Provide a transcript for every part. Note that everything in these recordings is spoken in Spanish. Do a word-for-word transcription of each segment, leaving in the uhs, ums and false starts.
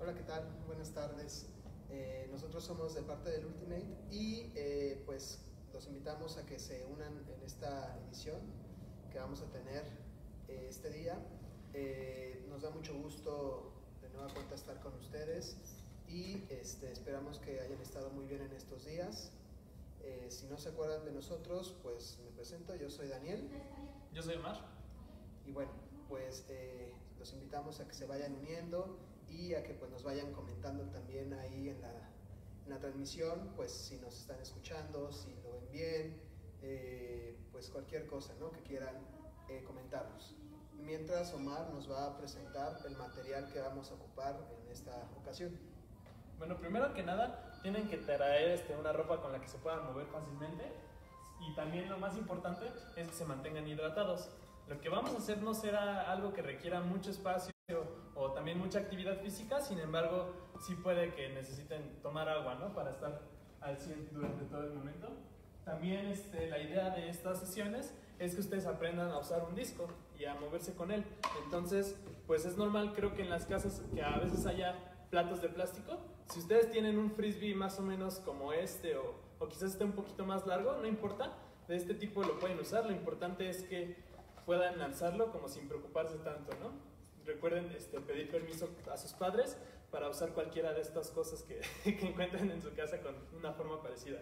Hola, ¿qué tal? Buenas tardes. Eh, nosotros somos de parte del Ultimate y eh, pues los invitamos a que se unan en esta edición que vamos a tener eh, este día. Eh, nos da mucho gusto de nueva cuenta estar con ustedes y este, esperamos que hayan estado muy bien en estos días. Eh, si no se acuerdan de nosotros, pues me presento, yo soy Daniel. Yo soy Omar. Y bueno, pues eh, los invitamos a que se vayan uniendo y a que pues nos vayan comentando también ahí en la, en la transmisión, pues si nos están escuchando, si lo ven bien, eh, pues cualquier cosa, ¿no?, que quieran eh, comentarnos. Mientras Omar nos va a presentar el material que vamos a ocupar en esta ocasión. Bueno, primero que nada, tienen que traer este, una ropa con la que se puedan mover fácilmente. Y también lo más importante es que se mantengan hidratados. Lo que vamos a hacer no será algo que requiera mucho espacio o también mucha actividad física, sin embargo, sí puede que necesiten tomar agua, ¿no?, para estar al cien durante todo el momento. También este, la idea de estas sesiones es que ustedes aprendan a usar un disco y a moverse con él. Entonces, pues es normal, creo que en las casas que a veces haya platos de plástico. Si ustedes tienen un frisbee más o menos como este o, o quizás esté un poquito más largo, no importa, de este tipo lo pueden usar. Lo importante es que puedan lanzarlo como sin preocuparse tanto, ¿no? Recuerden este, pedir permiso a sus padres para usar cualquiera de estas cosas que, que encuentren en su casa con una forma parecida.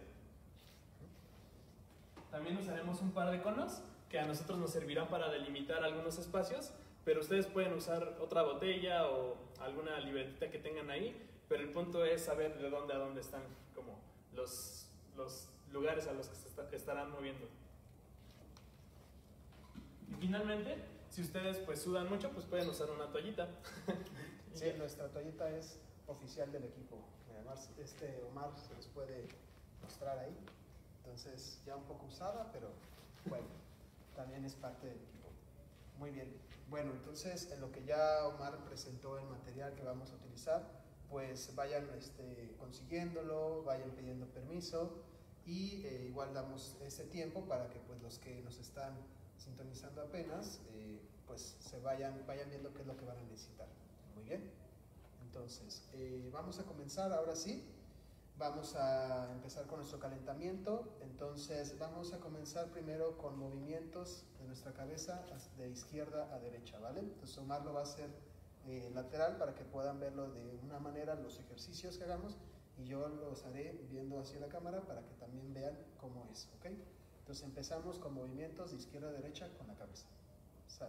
También usaremos un par de conos que a nosotros nos servirán para delimitar algunos espacios, pero ustedes pueden usar otra botella o alguna libretita que tengan ahí, pero el punto es saber de dónde a dónde están como los, los lugares a los que se está, que estarán moviendo. Y finalmente, si ustedes pues sudan mucho, pues pueden usar una toallita. Sí, nuestra toallita es oficial del equipo. Además, este Omar se les puede mostrar ahí. Entonces, ya un poco usada, pero bueno, también es parte del equipo. Muy bien. Bueno, entonces, en lo que ya Omar presentó el material que vamos a utilizar, pues vayan este, consiguiéndolo, vayan pidiendo permiso y eh, igual damos ese tiempo para que pues los que nos están sintonizando apenas, eh, pues se vayan, vayan viendo qué es lo que van a necesitar. Muy bien. Entonces, eh, vamos a comenzar ahora sí. Vamos a empezar con nuestro calentamiento. Entonces, vamos a comenzar primero con movimientos de nuestra cabeza de izquierda a derecha, ¿vale? Entonces, Omar lo va a hacer eh, lateral para que puedan verlo de una manera los ejercicios que hagamos y yo los haré viendo hacia la cámara para que también vean cómo es, ¿ok? Entonces empezamos con movimientos de izquierda a derecha con la cabeza. Sale.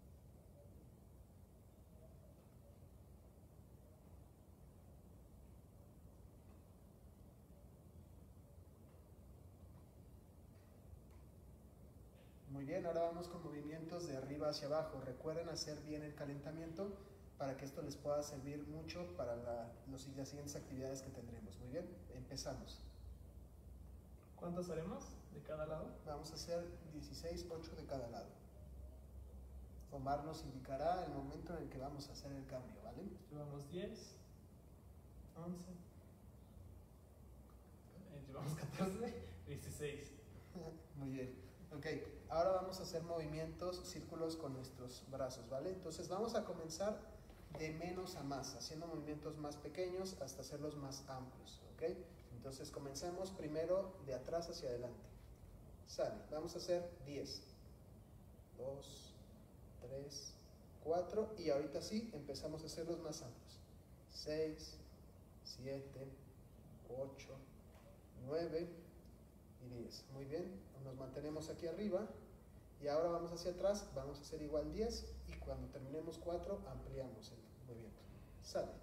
Muy bien, ahora vamos con movimientos de arriba hacia abajo. Recuerden hacer bien el calentamiento para que esto les pueda servir mucho para la, los, las siguientes actividades que tendremos. Muy bien, empezamos. ¿Cuántos haremos de cada lado? Vamos a hacer dieciséis, ocho de cada lado. Omar nos indicará el momento en el que vamos a hacer el cambio, ¿vale? Llevamos diez, once, llevamos catorce, dieciséis. Muy bien. Ok, ahora vamos a hacer movimientos, círculos con nuestros brazos, ¿vale? Entonces vamos a comenzar de menos a más, haciendo movimientos más pequeños hasta hacerlos más amplios, ¿ok? Entonces comencemos primero de atrás hacia adelante. Sale, vamos a hacer diez, dos, tres, cuatro y ahorita sí empezamos a hacerlos más amplios. seis, siete, ocho, nueve y diez. Muy bien, nos mantenemos aquí arriba y ahora vamos hacia atrás, vamos a hacer igual diez y cuando terminemos cuatro ampliamos el movimiento. Sale.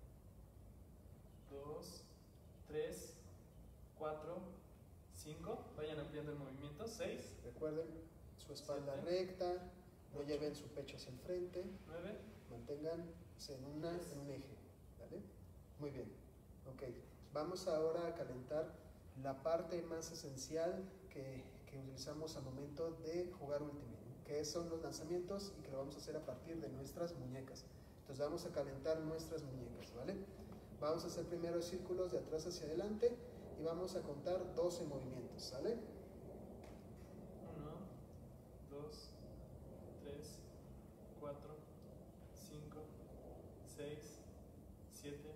dos, tres, cuatro, cinco, vayan ampliando el movimiento. seis. Recuerden su espalda siete, recta, no ocho, lleven su pecho hacia el frente. nueve. Manténganse en, una, en un eje. ¿Vale? Muy bien. Ok. Vamos ahora a calentar la parte más esencial que, que utilizamos al momento de jugar Ultimate, que son los lanzamientos y que lo vamos a hacer a partir de nuestras muñecas. Entonces vamos a calentar nuestras muñecas, ¿vale? Vamos a hacer primero círculos de atrás hacia adelante y vamos a contar doce movimientos, ¿sale? uno, dos, tres, cuatro, cinco, seis, siete,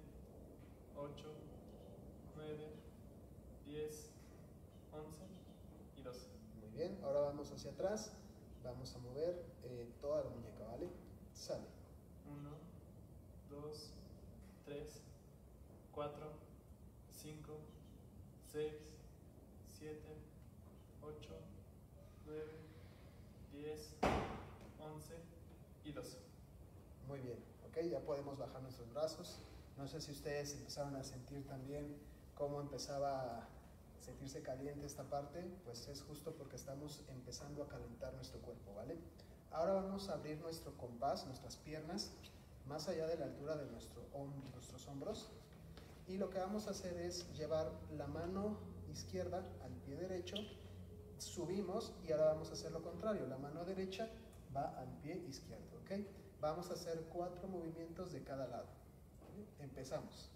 ocho, nueve, diez, once y doce. Muy bien, ahora vamos hacia atrás, vamos a mover eh, toda la muñeca, ¿vale? Sale. uno, dos, tres, cuatro, cinco, seis, siete, ocho, nueve, diez, once y doce. Muy bien, ok, ya podemos bajar nuestros brazos. No sé si ustedes empezaron a sentir también cómo empezaba a sentirse caliente esta parte, pues es justo porque estamos empezando a calentar nuestro cuerpo, ¿vale? Ahora vamos a abrir nuestro compás, nuestras piernas, más allá de la altura de nuestro hom- nuestros hombros. Y lo que vamos a hacer es llevar la mano izquierda al pie derecho, subimos y ahora vamos a hacer lo contrario. La mano derecha va al pie izquierdo, ¿ok? Vamos a hacer cuatro movimientos de cada lado. ¿Vale? Empezamos.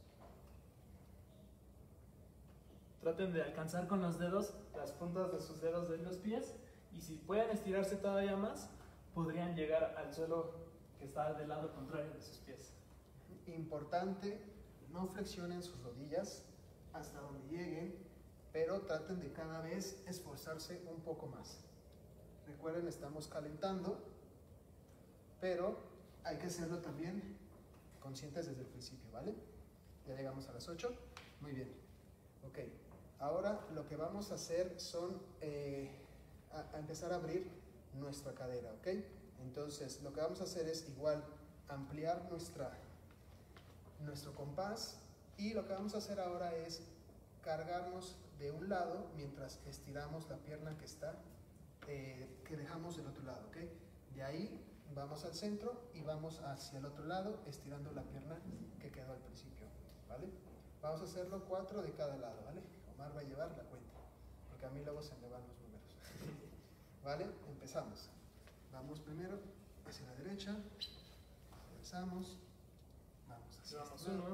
Traten de alcanzar con los dedos las puntas de sus dedos de los pies y si pueden estirarse todavía más, podrían llegar al suelo que está del lado contrario de sus pies. Importante, no flexionen sus rodillas hasta donde lleguen, pero traten de cada vez esforzarse un poco más. Recuerden, estamos calentando, pero hay que hacerlo también conscientes desde el principio, ¿vale? Ya llegamos a las ocho. Muy bien. Ok. Ahora lo que vamos a hacer son eh, a, a empezar a abrir nuestra cadera, ¿ok? Entonces lo que vamos a hacer es igual ampliar nuestra, nuestro compás y lo que vamos a hacer ahora es cargarnos de un lado mientras estiramos la pierna que está, eh, que dejamos del otro lado, ¿ok? De ahí vamos al centro y vamos hacia el otro lado estirando la pierna que quedó al principio, ¿vale? Vamos a hacerlo cuatro de cada lado, ¿vale? Omar va a llevar la cuenta, porque a mí luego se me van los números. ¿Vale? Empezamos. Vamos primero hacia la derecha, regresamos, vamos hacia Llevamos este lado. uno,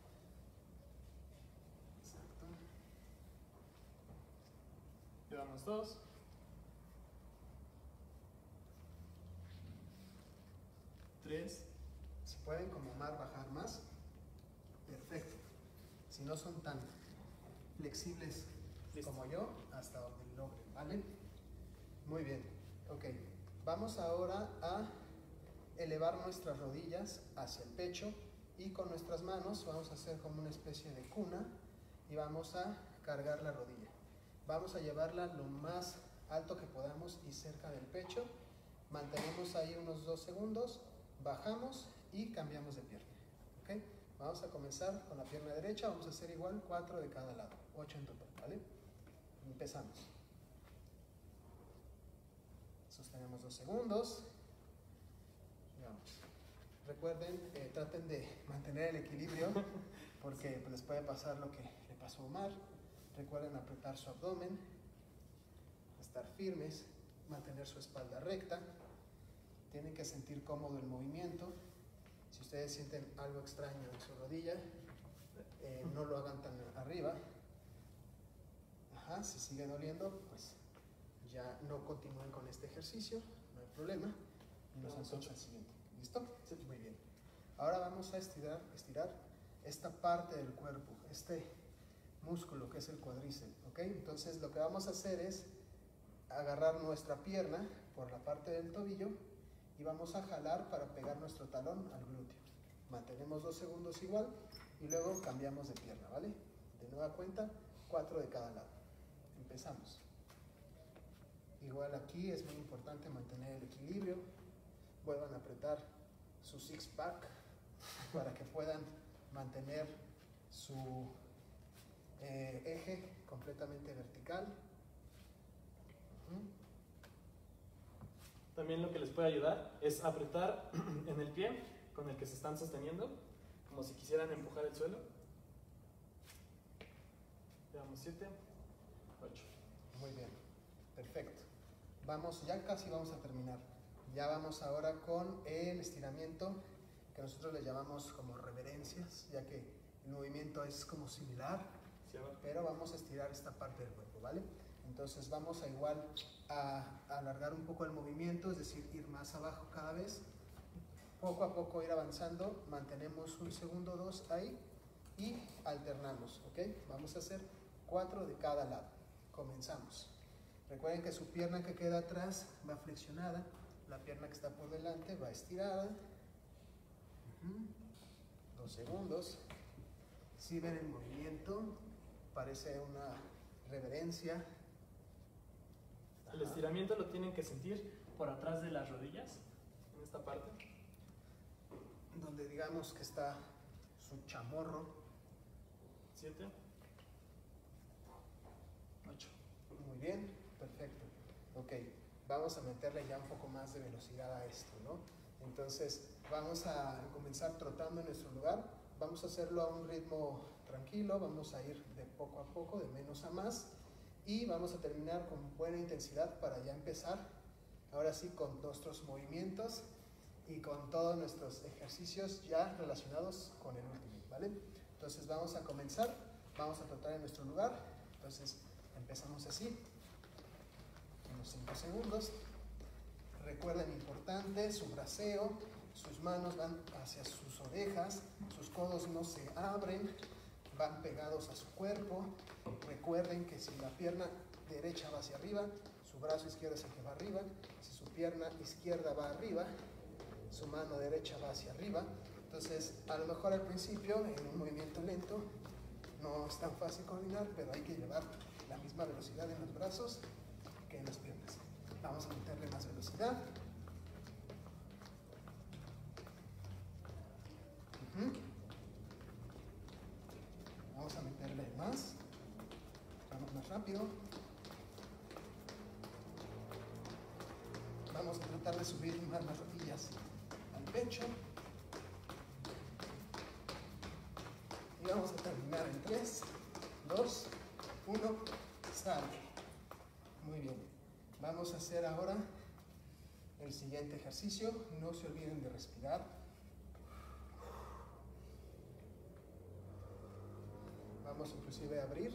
Exacto. llevamos dos, tres, Si pueden como Omar bajar más, perfecto. Si no son tan flexibles Listo. como yo, hasta donde logren, ¿vale? Muy bien, ok. Vamos ahora a elevar nuestras rodillas hacia el pecho y con nuestras manos vamos a hacer como una especie de cuna y vamos a cargar la rodilla. Vamos a llevarla lo más alto que podamos y cerca del pecho. Mantenemos ahí unos dos segundos, bajamos y cambiamos de pierna, ¿ok? Vamos a comenzar con la pierna derecha, vamos a hacer igual cuatro de cada lado, ocho en total, ¿vale? Empezamos. Sostenemos dos segundos. Vamos. Recuerden, eh, traten de mantener el equilibrio porque pues, les puede pasar lo que le pasó a Omar. Recuerden apretar su abdomen, estar firmes, mantener su espalda recta. Tienen que sentir cómodo el movimiento. Si ustedes sienten algo extraño en su rodilla, eh, no lo hagan tan arriba. Ajá, si sigue doliendo, pues ya no continúen con este ejercicio, no hay problema. Y nos hacemos al siguiente. ¿Listo? Sí. Muy bien. Ahora vamos a estirar, estirar esta parte del cuerpo, este músculo que es el cuádriceps, ¿ok? Entonces lo que vamos a hacer es agarrar nuestra pierna por la parte del tobillo y vamos a jalar para pegar nuestro talón al glúteo. Mantenemos dos segundos igual y luego cambiamos de pierna, ¿vale? De nueva cuenta, cuatro de cada lado. Empezamos. Igual aquí es muy importante mantener el equilibrio. Vuelvan a apretar su six pack para que puedan mantener su eh, eje completamente vertical. Uh-huh. También lo que les puede ayudar es apretar en el pie con el que se están sosteniendo, como si quisieran empujar el suelo. Llevamos siete, ocho. Muy bien, perfecto. Vamos, ya casi vamos a terminar. Ya vamos ahora con el estiramiento que nosotros le llamamos como reverencias, ya que el movimiento es como similar, Sí, pero vamos a estirar esta parte del cuerpo, ¿vale? Entonces vamos a igual a, a alargar un poco el movimiento, es decir, ir más abajo cada vez, poco a poco ir avanzando, mantenemos un segundo o dos ahí y alternamos, ¿ok? Vamos a hacer cuatro de cada lado. Comenzamos. Recuerden que su pierna que queda atrás va flexionada, la pierna que está por delante va estirada. Uh-huh. Dos segundos. Si ven el movimiento, parece una reverencia. El estiramiento lo tienen que sentir por atrás de las rodillas, en esta parte. Donde digamos que está su chamorro. Siete. Ocho. Muy bien, perfecto. Ok, vamos a meterle ya un poco más de velocidad a esto, ¿no? Entonces, vamos a comenzar trotando en nuestro lugar. Vamos a hacerlo a un ritmo tranquilo, vamos a ir de poco a poco, de menos a más. Y vamos a terminar con buena intensidad para ya empezar, ahora sí, con nuestros movimientos y con todos nuestros ejercicios ya relacionados con el último, ¿vale? Entonces vamos a comenzar, vamos a trotar en nuestro lugar. Entonces empezamos así, unos cinco segundos. Recuerden, importante, su braceo, sus manos van hacia sus orejas, sus codos no se abren, van pegados a su cuerpo. Recuerden que si la pierna derecha va hacia arriba, su brazo izquierdo es el que va arriba. Si su pierna izquierda va arriba, su mano derecha va hacia arriba. Entonces, a lo mejor al principio, en un movimiento lento, no es tan fácil coordinar, pero hay que llevar la misma velocidad en los brazos que en las piernas. Vamos a meterle más velocidad. Uh-huh. Vamos a meterle más. Vamos más rápido. Vamos a tratar de subir más las rodillas al pecho. Y vamos a terminar en tres, dos, uno, sale. Muy bien. Vamos a hacer ahora el siguiente ejercicio. No se olviden de respirar. Vamos inclusive a abrir.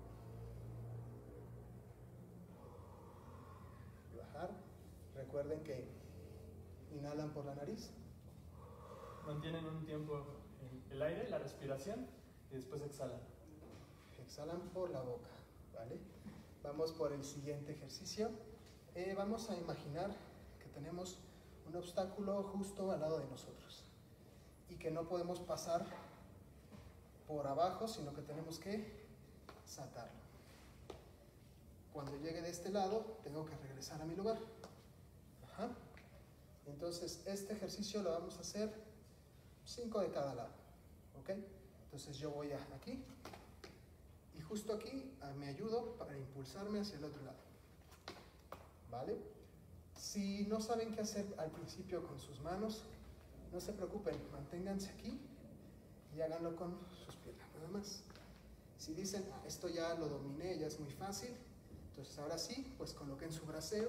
Y bajar. Recuerden que inhalan por la nariz. Mantienen un tiempo el aire, la respiración, y después exhalan. Exhalan por la boca, ¿vale? Vamos por el siguiente ejercicio. Eh, vamos a imaginar que tenemos un obstáculo justo al lado de nosotros y que no podemos pasar por abajo, sino que tenemos que saltarlo. Cuando llegue de este lado, tengo que regresar a mi lugar. Ajá. Entonces, este ejercicio lo vamos a hacer cinco de cada lado, ¿ok? Entonces yo voy a aquí y justo aquí me ayudo para impulsarme hacia el otro lado, ¿vale? Si no saben qué hacer al principio con sus manos, no se preocupen, manténganse aquí y háganlo con sus piernas, nada más. Si dicen, ah, esto ya lo dominé, ya es muy fácil, entonces ahora sí, pues coloquen su braceo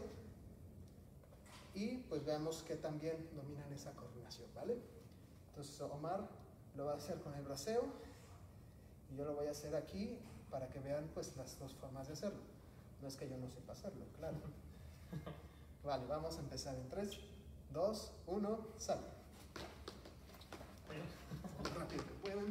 y pues veamos que también dominan esa coordinación, ¿vale? Entonces Omar lo va a hacer con el braceo y yo lo voy a hacer aquí para que vean pues las dos formas de hacerlo. No es que yo no sepa hacerlo, claro. Vale, vamos a empezar en tres, dos, uno, sal. Lo más rápido que puedan.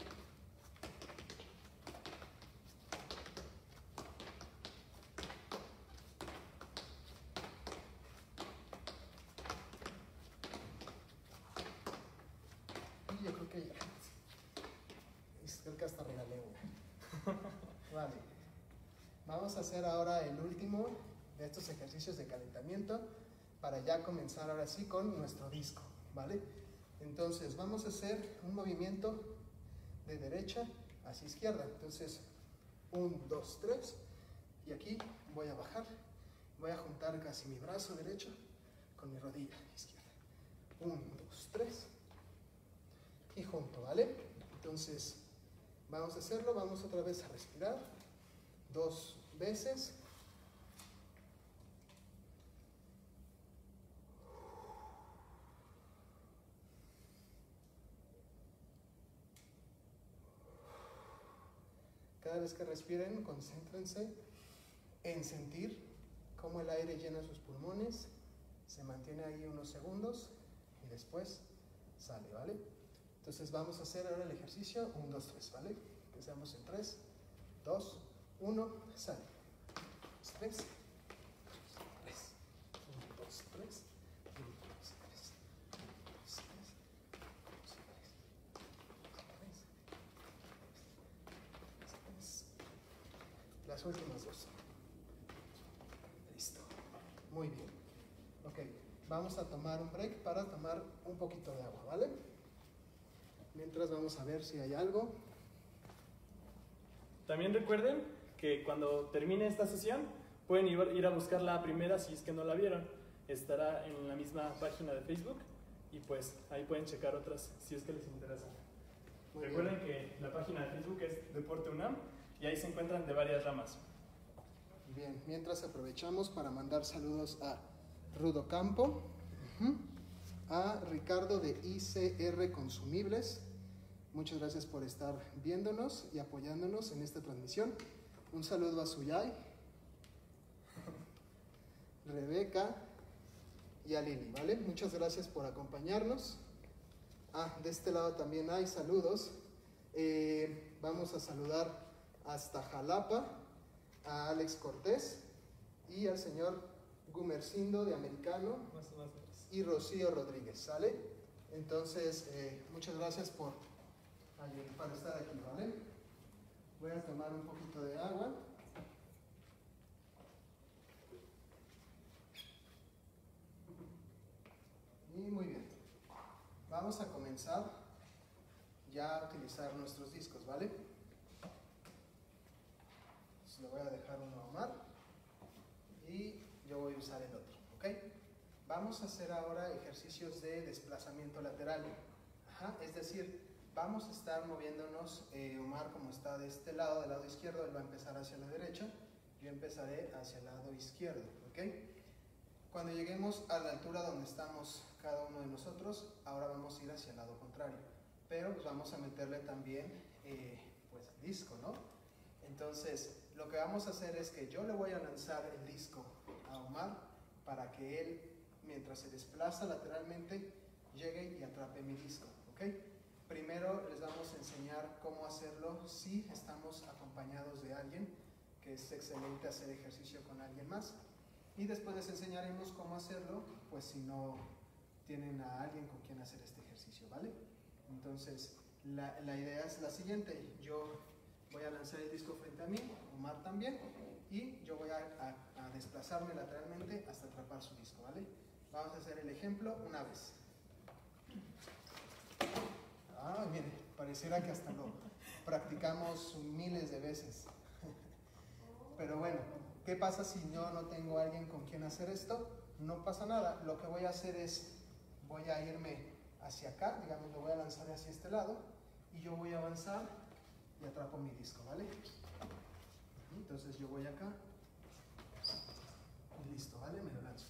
Y yo creo que ya. Creo que hasta regalé una. Vale. Vamos a hacer ahora el último de estos ejercicios de calentamiento para ya comenzar ahora sí con nuestro disco, ¿vale? Entonces vamos a hacer un movimiento de derecha hacia izquierda. Entonces, un, dos, tres. Y aquí voy a bajar. Voy a juntar casi mi brazo derecho con mi rodilla izquierda. Un, dos, tres. Y junto, ¿vale? Entonces, vamos a hacerlo. Vamos otra vez a respirar. Dos veces. Cada vez que respiren, concéntrense en sentir cómo el aire llena sus pulmones, se mantiene ahí unos segundos y después sale, ¿vale? Entonces vamos a hacer ahora el ejercicio uno, dos, tres, ¿vale? Empezamos en tres, dos, uno, sale. dos, tres, tres, uno, dos, tres, uno, dos, tres, uno, dos, tres, dos, tres, las últimas dos. Listo. Muy bien. Ok, vamos a tomar un break para tomar un poquito de agua, ¿vale? Mientras vamos a ver si hay algo. También recuerden que cuando termine esta sesión pueden ir a buscar la primera si es que no la vieron. Estará en la misma página de Facebook y pues ahí pueden checar otras si es que les interesa. Muy recuerden bien. Que la página de Facebook es Deporte UNAM y ahí se encuentran de varias ramas. Bien, mientras aprovechamos para mandar saludos a Rudo Campo, uh-huh, a Ricardo de I C R Consumibles. Muchas gracias por estar viéndonos y apoyándonos en esta transmisión. Un saludo a Suyay, Rebeca y a Lili, ¿vale? Muchas gracias por acompañarnos. Ah, de este lado también hay saludos. Eh, vamos a saludar hasta Jalapa a Alex Cortés y al señor Gumercindo de Americano y Rocío Rodríguez, ¿sale? Entonces, eh, muchas gracias por, por estar aquí, ¿vale? Voy a tomar un poquito de agua. Y muy bien. Vamos a comenzar ya a utilizar nuestros discos, ¿vale? Entonces, le voy a dejar uno a Omar y yo voy a usar el otro, ¿ok? Vamos a hacer ahora ejercicios de desplazamiento lateral. Ajá, es decir, vamos a estar moviéndonos, eh, Omar como está de este lado, del lado izquierdo, él va a empezar hacia la derecha, yo empezaré hacia el lado izquierdo, ¿ok? Cuando lleguemos a la altura donde estamos cada uno de nosotros, ahora vamos a ir hacia el lado contrario, pero pues vamos a meterle también, eh, pues, disco, ¿no? Entonces, lo que vamos a hacer es que yo le voy a lanzar el disco a Omar para que él, mientras se desplaza lateralmente, llegue y atrape mi disco, ¿ok? Primero les vamos a enseñar cómo hacerlo si estamos acompañados de alguien, que es excelente hacer ejercicio con alguien más. Y después les enseñaremos cómo hacerlo, pues si no tienen a alguien con quien hacer este ejercicio, ¿vale? Entonces, la, la idea es la siguiente. Yo voy a lanzar el disco frente a mí, Omar también, y yo voy a, a, a desplazarme lateralmente hasta atrapar su disco, ¿vale? Vamos a hacer el ejemplo una vez. Ah, mire, pareciera que hasta lo practicamos miles de veces. Pero bueno, ¿qué pasa si yo no tengo a alguien con quien hacer esto? No pasa nada. Lo que voy a hacer es, voy a irme hacia acá, digamos, lo voy a lanzar hacia este lado, y yo voy a avanzar y atrapo mi disco, ¿vale? Entonces yo voy acá, y listo, ¿vale? Me lo lanzo.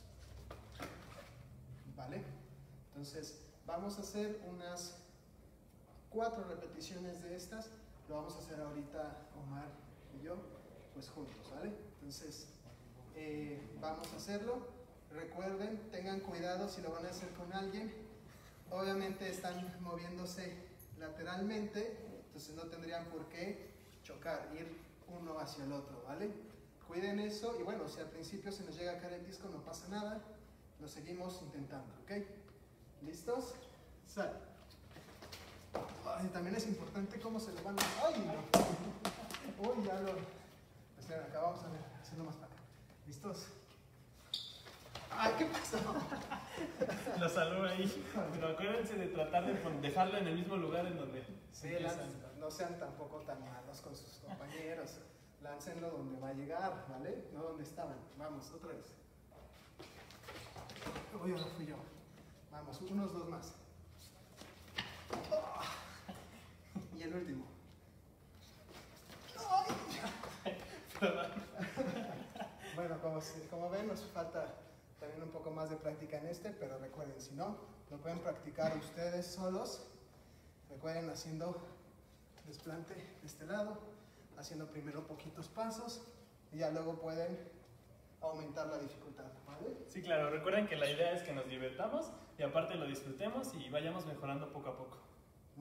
¿Vale? Entonces, vamos a hacer unas cuatro repeticiones de estas. Lo vamos a hacer ahorita Omar y yo, pues juntos, ¿vale? Entonces, eh, vamos a hacerlo. Recuerden, tengan cuidado si lo van a hacer con alguien. Obviamente están moviéndose lateralmente, entonces no tendrían por qué chocar, ir uno hacia el otro, ¿vale? Cuiden eso y bueno, si al principio se nos llega a caer el disco no pasa nada, lo seguimos intentando, ¿ok? ¿Listos? Sal. Ay, también es importante cómo se levantan. ¡Ay, no! Uy, ya lo... Esperen, acá vamos a ver, haciendo más para acá. ¿Listos? ¡Ay, qué pasó! Lo saludo ahí. Pero acuérdense de tratar de dejarlo en el mismo lugar en donde... Sí, no sean tampoco tan malos con sus compañeros. Láncenlo donde va a llegar, ¿vale? No donde estaban. Vamos, otra vez. Uy, ahora fui yo. Vamos, unos dos más. Oh. Y el último. Bueno, como, como ven, nos falta también un poco más de práctica en este, pero recuerden, si no, lo pueden practicar ustedes solos. Recuerden haciendo desplante de este lado, haciendo primero poquitos pasos y ya luego pueden aumentar la dificultad, ¿vale? Sí, claro, recuerden que la idea es que nos divertamos y aparte lo disfrutemos y vayamos mejorando poco a poco. Muy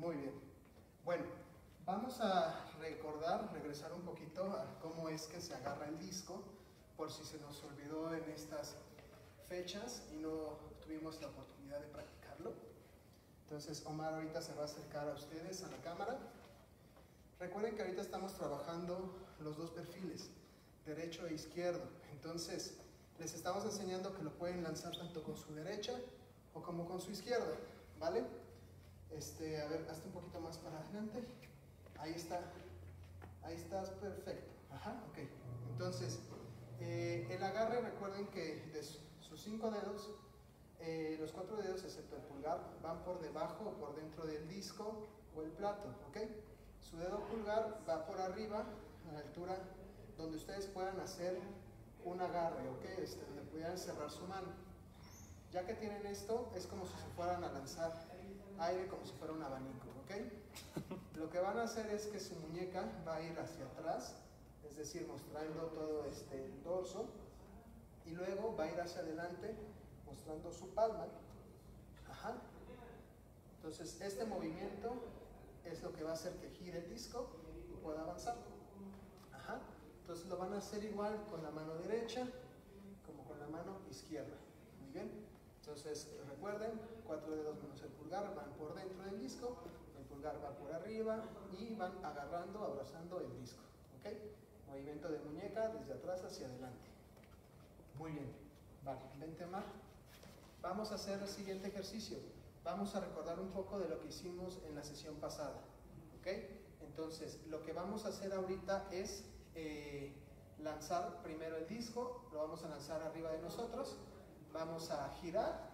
Muy bien. Bueno, vamos a recordar, regresar un poquito a cómo es que se agarra el disco, por si se nos olvidó en estas fechas y no tuvimos la oportunidad de practicarlo. Entonces Omar ahorita se va a acercar a ustedes a la cámara. Recuerden que ahorita estamos trabajando los dos perfiles, derecho e izquierdo. Entonces les estamos enseñando que lo pueden lanzar tanto con su derecha o como con su izquierda, ¿vale? Este, a ver, hazte un poquito más para adelante. Ahí está, ahí estás, perfecto. Ajá, ok. Entonces, eh, el agarre, recuerden que de sus cinco dedos, eh, los cuatro dedos, excepto el pulgar, van por debajo o por dentro del disco o el plato, ¿ok? Su dedo pulgar va por arriba, a la altura donde ustedes puedan hacer un agarre, ¿ok? Este, donde pudieran cerrar su mano. Ya que tienen esto, es como si se fueran a lanzar aire, como si fuera un abanico, ¿ok? Lo que van a hacer es que su muñeca va a ir hacia atrás, es decir, mostrando todo este el dorso, y luego va a ir hacia adelante, mostrando su palma. Ajá. Entonces, este movimiento es lo que va a hacer que gire el disco y pueda avanzar. Ajá. Entonces, lo van a hacer igual con la mano derecha como con la mano izquierda. Muy bien. Entonces, recuerden, cuatro dedos menos el pulgar van por dentro del disco, el pulgar va por arriba y van agarrando, abrazando el disco, ¿ok? Movimiento de muñeca desde atrás hacia adelante. Muy bien, vale, vente Mar. Vamos a hacer el siguiente ejercicio. Vamos a recordar un poco de lo que hicimos en la sesión pasada, ¿ok? Entonces, lo que vamos a hacer ahorita es eh, lanzar primero el disco, lo vamos a lanzar arriba de nosotros. Vamos a girar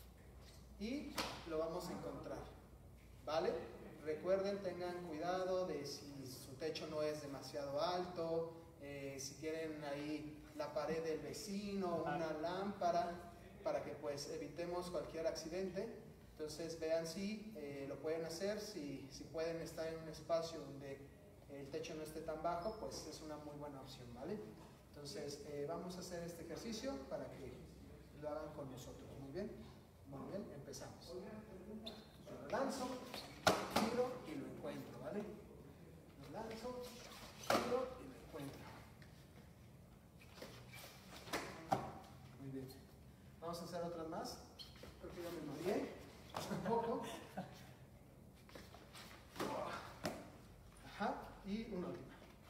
y lo vamos a encontrar, ¿vale? Recuerden, tengan cuidado de si su techo no es demasiado alto, eh, si tienen ahí la pared del vecino, una lámpara, para que pues evitemos cualquier accidente. Entonces vean si eh, lo pueden hacer, si, si pueden estar en un espacio donde el techo no esté tan bajo, pues es una muy buena opción, ¿vale? Entonces eh, vamos a hacer este ejercicio para que lo hagan con nosotros. Muy bien, muy bien, empezamos. Yo lo lanzo, giro y lo encuentro, ¿vale? Lo lanzo, giro y lo encuentro. Muy bien. Vamos a hacer otras más. Creo que ya me mareé un poco. Ajá, y una última.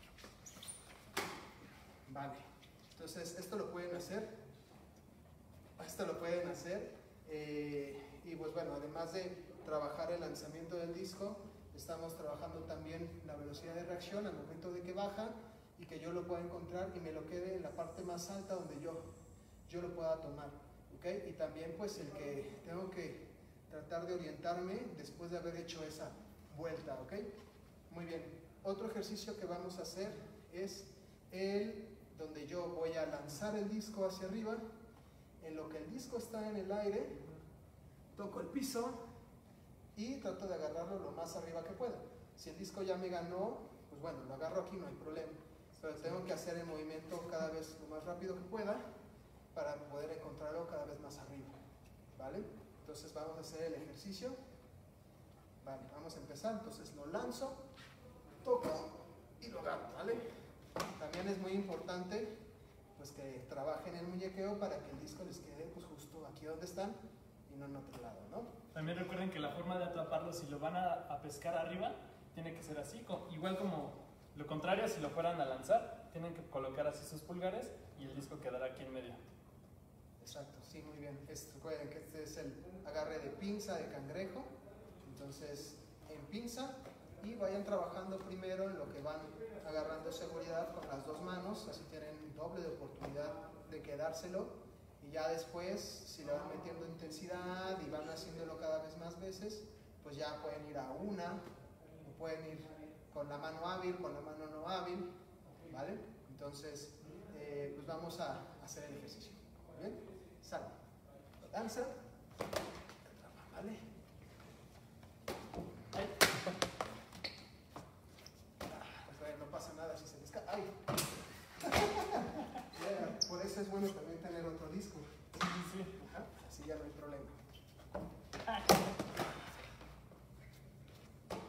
Vale. Entonces, esto lo pueden hacer. Esto lo pueden hacer eh, y pues bueno, además de trabajar el lanzamiento del disco, estamos trabajando también la velocidad de reacción al momento de que baja y que yo lo pueda encontrar y me lo quede en la parte más alta donde yo, yo lo pueda tomar, ¿ok? Y también pues el que tengo que tratar de orientarme después de haber hecho esa vuelta, ¿ok? Muy bien, otro ejercicio que vamos a hacer es el donde yo voy a lanzar el disco hacia arriba. En lo que el disco está en el aire, toco el piso y trato de agarrarlo lo más arriba que pueda. Si el disco ya me ganó, pues bueno, lo agarro aquí, no hay problema. Pero tengo que hacer el movimiento cada vez lo más rápido que pueda para poder encontrarlo cada vez más arriba, ¿vale? Entonces vamos a hacer el ejercicio. Vale, vamos a empezar. Entonces lo lanzo, toco y lo agarro, ¿vale? También es muy importante pues que trabajen el muñequeo para que el disco les quede pues justo aquí donde están y no en otro lado, ¿no? También recuerden que la forma de atraparlo, si lo van a, a pescar arriba, tiene que ser así, con, igual como lo contrario, si lo fueran a lanzar, tienen que colocar así sus pulgares y el disco quedará aquí en medio. Exacto, sí, muy bien. Este, recuerden que este es el agarre de pinza de cangrejo, entonces en pinza, y vayan trabajando primero en lo que van agarrando seguridad con las dos manos, así tienen doble de oportunidad de quedárselo, y ya después, si le van metiendo intensidad y van haciéndolo cada vez más veces, pues ya pueden ir a una, o pueden ir con la mano hábil, con la mano no hábil, ¿vale? Entonces, eh, pues vamos a hacer el ejercicio, ¿bien? Sale, danza, ¿vale? Ay. No pasa nada si se les cae. ¡Ay! Yeah, por eso es bueno también tener otro disco. Sí, sí. Ajá, así ya no hay problema.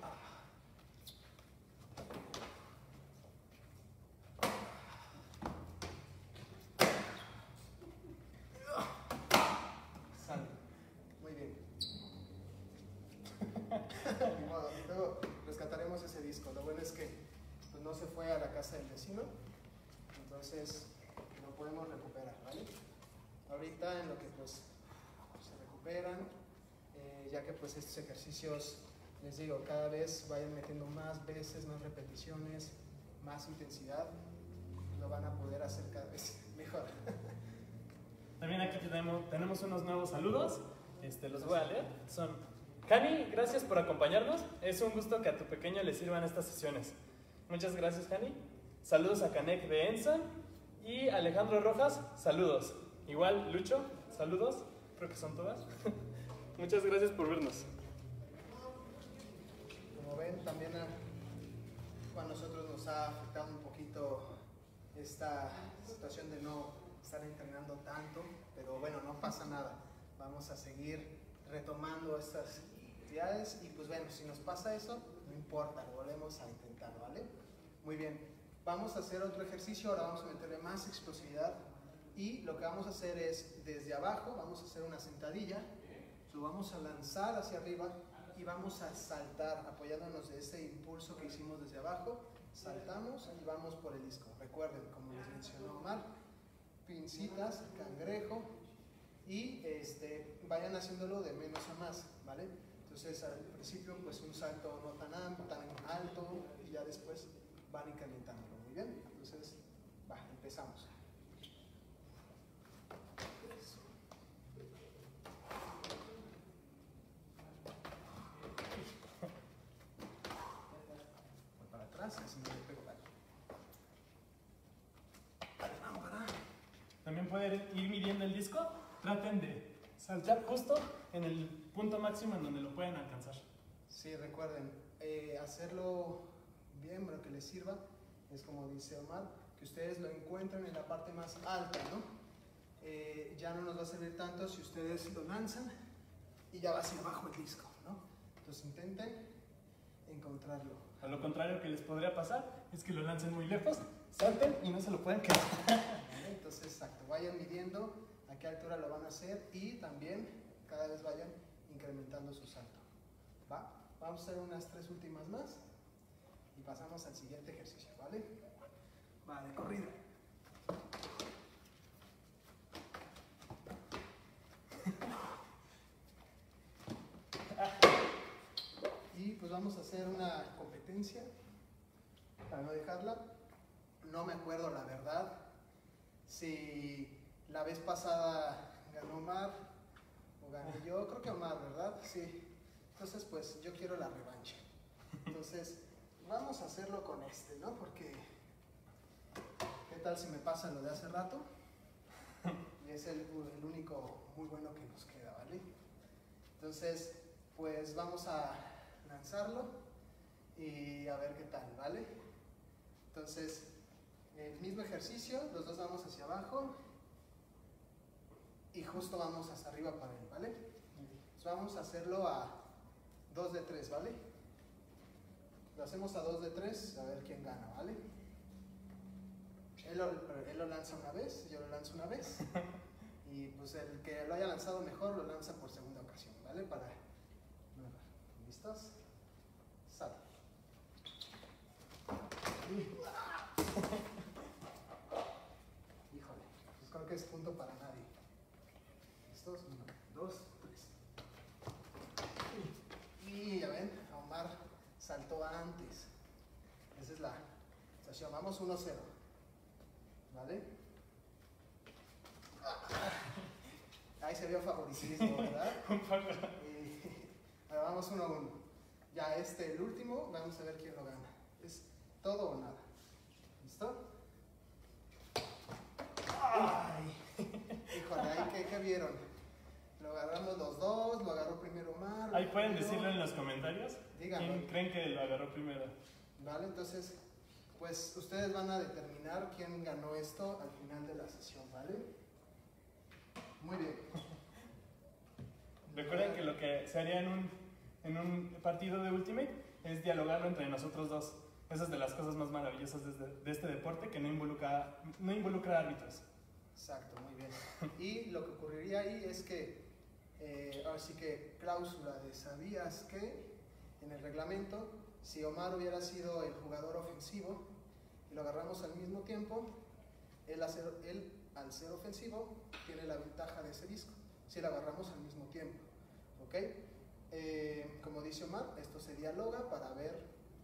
ratito rescataremos ese disco. Lo bueno es que pues, no se fue a la casa del vecino, entonces lo podemos recuperar, ¿vale? Ahorita en lo que pues se recuperan, eh, ya que pues estos ejercicios, les digo, cada vez vayan metiendo más veces, más repeticiones, más intensidad, lo van a poder hacer cada vez mejor. También aquí tenemos, tenemos unos nuevos saludos, este, los voy a leer. Son: Jani, gracias por acompañarnos, es un gusto que a tu pequeño le sirvan estas sesiones. Muchas gracias, Jani. Saludos a Canek de Ensa. Y Alejandro Rojas, saludos. Igual, Lucho, saludos, creo que son todas. Muchas gracias por vernos. Como ven, también a, a nosotros nos ha afectado un poquito esta situación de no estar entrenando tanto, pero bueno, no pasa nada. Vamos a seguir retomando estas actividades y pues bueno, si nos pasa eso, no importa, lo volvemos a intentar, ¿vale? Muy bien, vamos a hacer otro ejercicio, ahora vamos a meterle más explosividad y lo que vamos a hacer es desde abajo, vamos a hacer una sentadilla, lo vamos a lanzar hacia arriba y vamos a saltar apoyándonos de ese impulso que hicimos desde abajo, saltamos y vamos por el disco. Recuerden, como les mencionó Omar, pincitas, cangrejo y este, vayan haciéndolo de menos a más, ¿vale? Entonces al principio pues un salto no tan, tan alto y ya después van incrementándolo, muy bien. Entonces, va, empezamos. Voy para atrás, así no le pego la. También pueden ir midiendo el disco, traten de saltar justo en el punto máximo en donde lo pueden alcanzar. Sí, recuerden, eh, hacerlo bien para que les sirva, es como dice Omar, que ustedes lo encuentren en la parte más alta, ¿no? Eh, ya no nos va a servir tanto si ustedes lo lanzan y ya va hacia abajo el disco, ¿no? Entonces intenten encontrarlo. A lo contrario que les podría pasar es que lo lancen muy lejos, salten y no se lo pueden quedar. Entonces, exacto, vayan midiendo a qué altura lo van a hacer y también cada vez vayan incrementando su salto. ¿Va? Vamos a hacer unas tres últimas más y pasamos al siguiente ejercicio, ¿vale? Va, de corrido. Y pues vamos a hacer una competencia para no dejarla. No me acuerdo la verdad si la vez pasada ganó Omar o gané yo, creo que Omar, ¿verdad? Sí. Entonces pues yo quiero la revancha. Entonces vamos a hacerlo con este, ¿no? Porque ¿qué tal si me pasa lo de hace rato? Y es el, el único muy bueno que nos queda, ¿vale? Entonces pues vamos a lanzarlo y a ver qué tal, ¿vale? Entonces el mismo ejercicio, los dos vamos hacia abajo y justo vamos hacia arriba para él, ¿vale? Entonces vamos a hacerlo a dos de tres, ¿vale? Lo hacemos a dos de tres, a ver quién gana, ¿vale? Él lo, él lo lanza una vez, yo lo lanzo una vez y pues el que lo haya lanzado mejor lo lanza por segunda ocasión, ¿vale? Para... ¿Listos? Sal. Híjole, pues creo que es punto para nadie. ¿Listos? Uno, dos, tres. Y ya ven, Omar saltó antes. Esa es la estación. Vamos uno cero. ¿Vale? Ahí se vio favoritismo, ¿verdad? Y, ahora vamos uno a uno. Ya este, el último, vamos a ver quién lo gana. Es todo o nada. ¿Listo? Ay, híjole, ahí ¿qué, qué vieron? Lo agarramos los dos, lo agarró primero Omar. Ahí pueden primero. decirlo en los comentarios. Díganlo. ¿Quién creen que lo agarró primero? Vale, entonces, pues ustedes van a determinar quién ganó esto al final de la sesión, ¿vale? Muy bien. Recuerden que lo que se haría en un, en un partido de Ultimate es dialogarlo entre nosotros dos. Esa es de las cosas más maravillosas de este, de este deporte, que no involucra, no involucra árbitros. Exacto, muy bien. Y lo que ocurriría ahí es que, eh, ahora sí que cláusula de ¿sabías que? en el reglamento, si Omar hubiera sido el jugador ofensivo y lo agarramos al mismo tiempo, él, hacer, él al ser ofensivo tiene la ventaja de ese disco, si lo agarramos al mismo tiempo. ¿Ok? Eh, como dice Omar, esto se dialoga para ver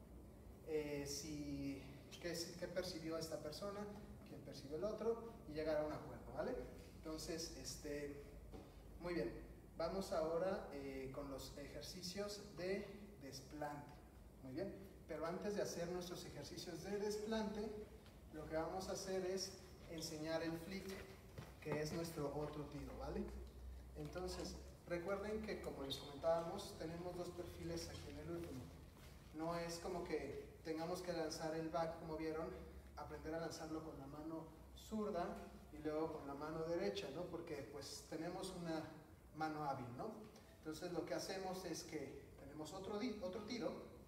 eh, si, qué, qué percibió esta persona, quién percibió el otro y llegar a un acuerdo, ¿vale? Entonces, este, muy bien, vamos ahora eh, con los ejercicios de desplante. Muy bien, pero antes de hacer nuestros ejercicios de desplante, lo que vamos a hacer es enseñar el flick, que es nuestro otro tiro, ¿vale? Entonces, recuerden que como les comentábamos, tenemos dos perfiles aquí en el último. No es como que tengamos que lanzar el back, como vieron, aprender a lanzarlo con la mano zurda y luego con la mano derecha, ¿no? Porque pues tenemos una mano hábil, ¿no? Entonces lo que hacemos es que tenemos otro, otro tiro,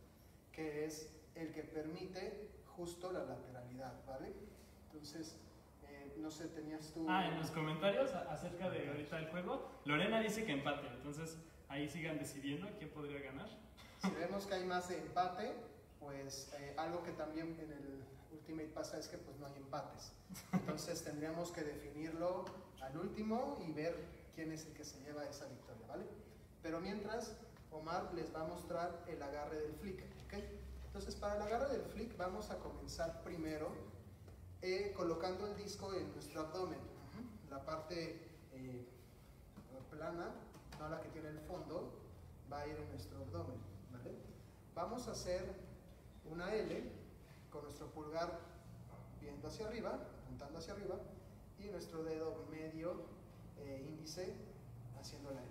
que es el que permite justo la lateralidad, ¿vale? Entonces, eh, no sé, tenías tú... Ah, en los comentarios acerca de ahorita el juego, Lorena dice que empate, entonces ahí sigan decidiendo quién podría ganar. Si vemos que hay más de empate, pues eh, algo que también en el Ultimate pasa es que pues no hay empates. Entonces tendríamos que definirlo al último y ver quién es el que se lleva esa victoria, ¿vale? Pero mientras, Omar les va a mostrar el agarre del flick, ¿ok? Entonces para el agarre del flick vamos a comenzar primero eh, colocando el disco en nuestro abdomen. Uh-huh. La parte eh, plana, no la que tiene el fondo, va a ir en nuestro abdomen, ¿vale? Vamos a hacer una L con nuestro pulgar viendo hacia arriba, apuntando hacia arriba, y nuestro dedo medio eh, índice haciendo la L.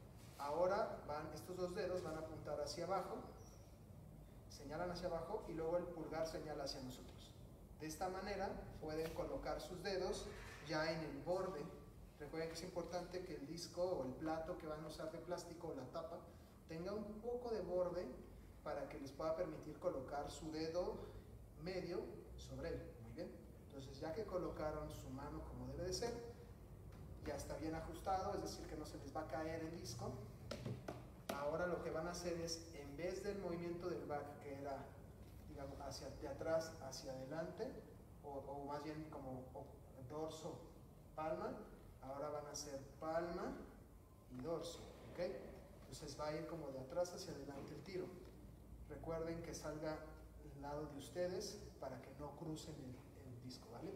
Ahora van, estos dos dedos van a apuntar hacia abajo, señalan hacia abajo y luego el pulgar señala hacia nosotros. De esta manera pueden colocar sus dedos ya en el borde. Recuerden que es importante que el disco o el plato que van a usar de plástico o la tapa tenga un poco de borde para que les pueda permitir colocar su dedo medio sobre él. Muy bien. Entonces, ya que colocaron su mano como debe de ser, ya está bien ajustado, es decir, que no se les va a caer el disco. Ahora lo que van a hacer es, en vez del movimiento del back, que era, digamos, hacia de atrás hacia adelante, o, o más bien como o, dorso, palma, ahora van a hacer palma y dorso, ¿ok? Entonces va a ir como de atrás hacia adelante el tiro. Recuerden que salga al lado de ustedes para que no crucen el, el disco, ¿vale?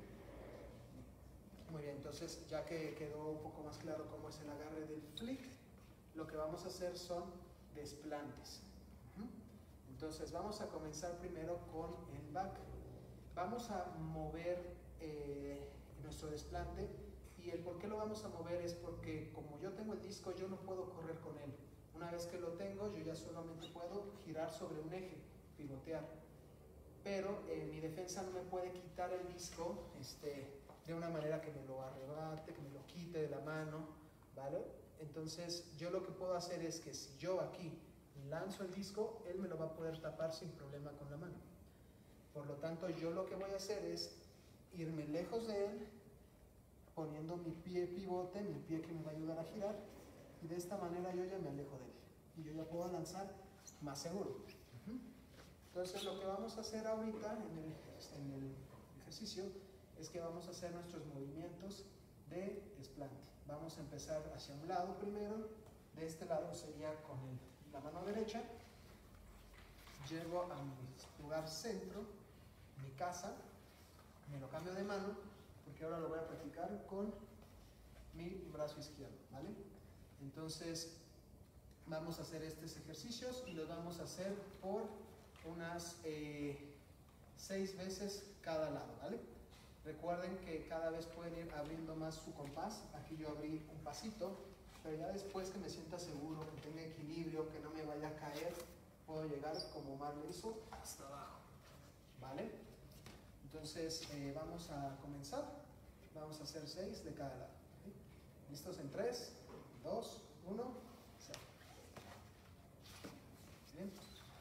Muy bien, entonces ya que quedó un poco más claro cómo es el agarre del flick, lo que vamos a hacer son desplantes. Entonces vamos a comenzar primero con el back. Vamos a mover eh, nuestro desplante, y el por qué lo vamos a mover es porque como yo tengo el disco, yo no puedo correr con él. Una vez que lo tengo, yo ya solamente puedo girar sobre un eje, pivotear. Pero eh, mi defensa no me puede quitar el disco este, de una manera que me lo arrebate, que me lo quite de la mano, ¿vale? Entonces yo lo que puedo hacer es que si yo aquí lanzo el disco, él me lo va a poder tapar sin problema con la mano. Por lo tanto, yo lo que voy a hacer es irme lejos de él, poniendo mi pie pivote, mi pie que me va a ayudar a girar, y de esta manera yo ya me alejo de él y yo ya puedo lanzar más seguro. Entonces lo que vamos a hacer ahorita en el, en el ejercicio es que vamos a hacer nuestros movimientos de desplante. Vamos a empezar hacia un lado primero. De este lado sería con el, la mano derecha. Llego a mi lugar centro, mi casa, me lo cambio de mano porque ahora lo voy a practicar con mi brazo izquierdo, ¿vale? Entonces vamos a hacer estos ejercicios y los vamos a hacer por unas eh, seis veces cada lado, ¿vale? Recuerden que cada vez pueden ir abriendo más su compás. Aquí yo abrí un pasito, pero ya después que me sienta seguro, que tenga equilibrio, que no me vaya a caer, puedo llegar como Omar lo hizo hasta abajo, ¿vale? Entonces eh, vamos a comenzar. Vamos a hacer seis de cada lado, ¿okay? ¿Listos? En tres, dos, uno, cero. ¿Bien?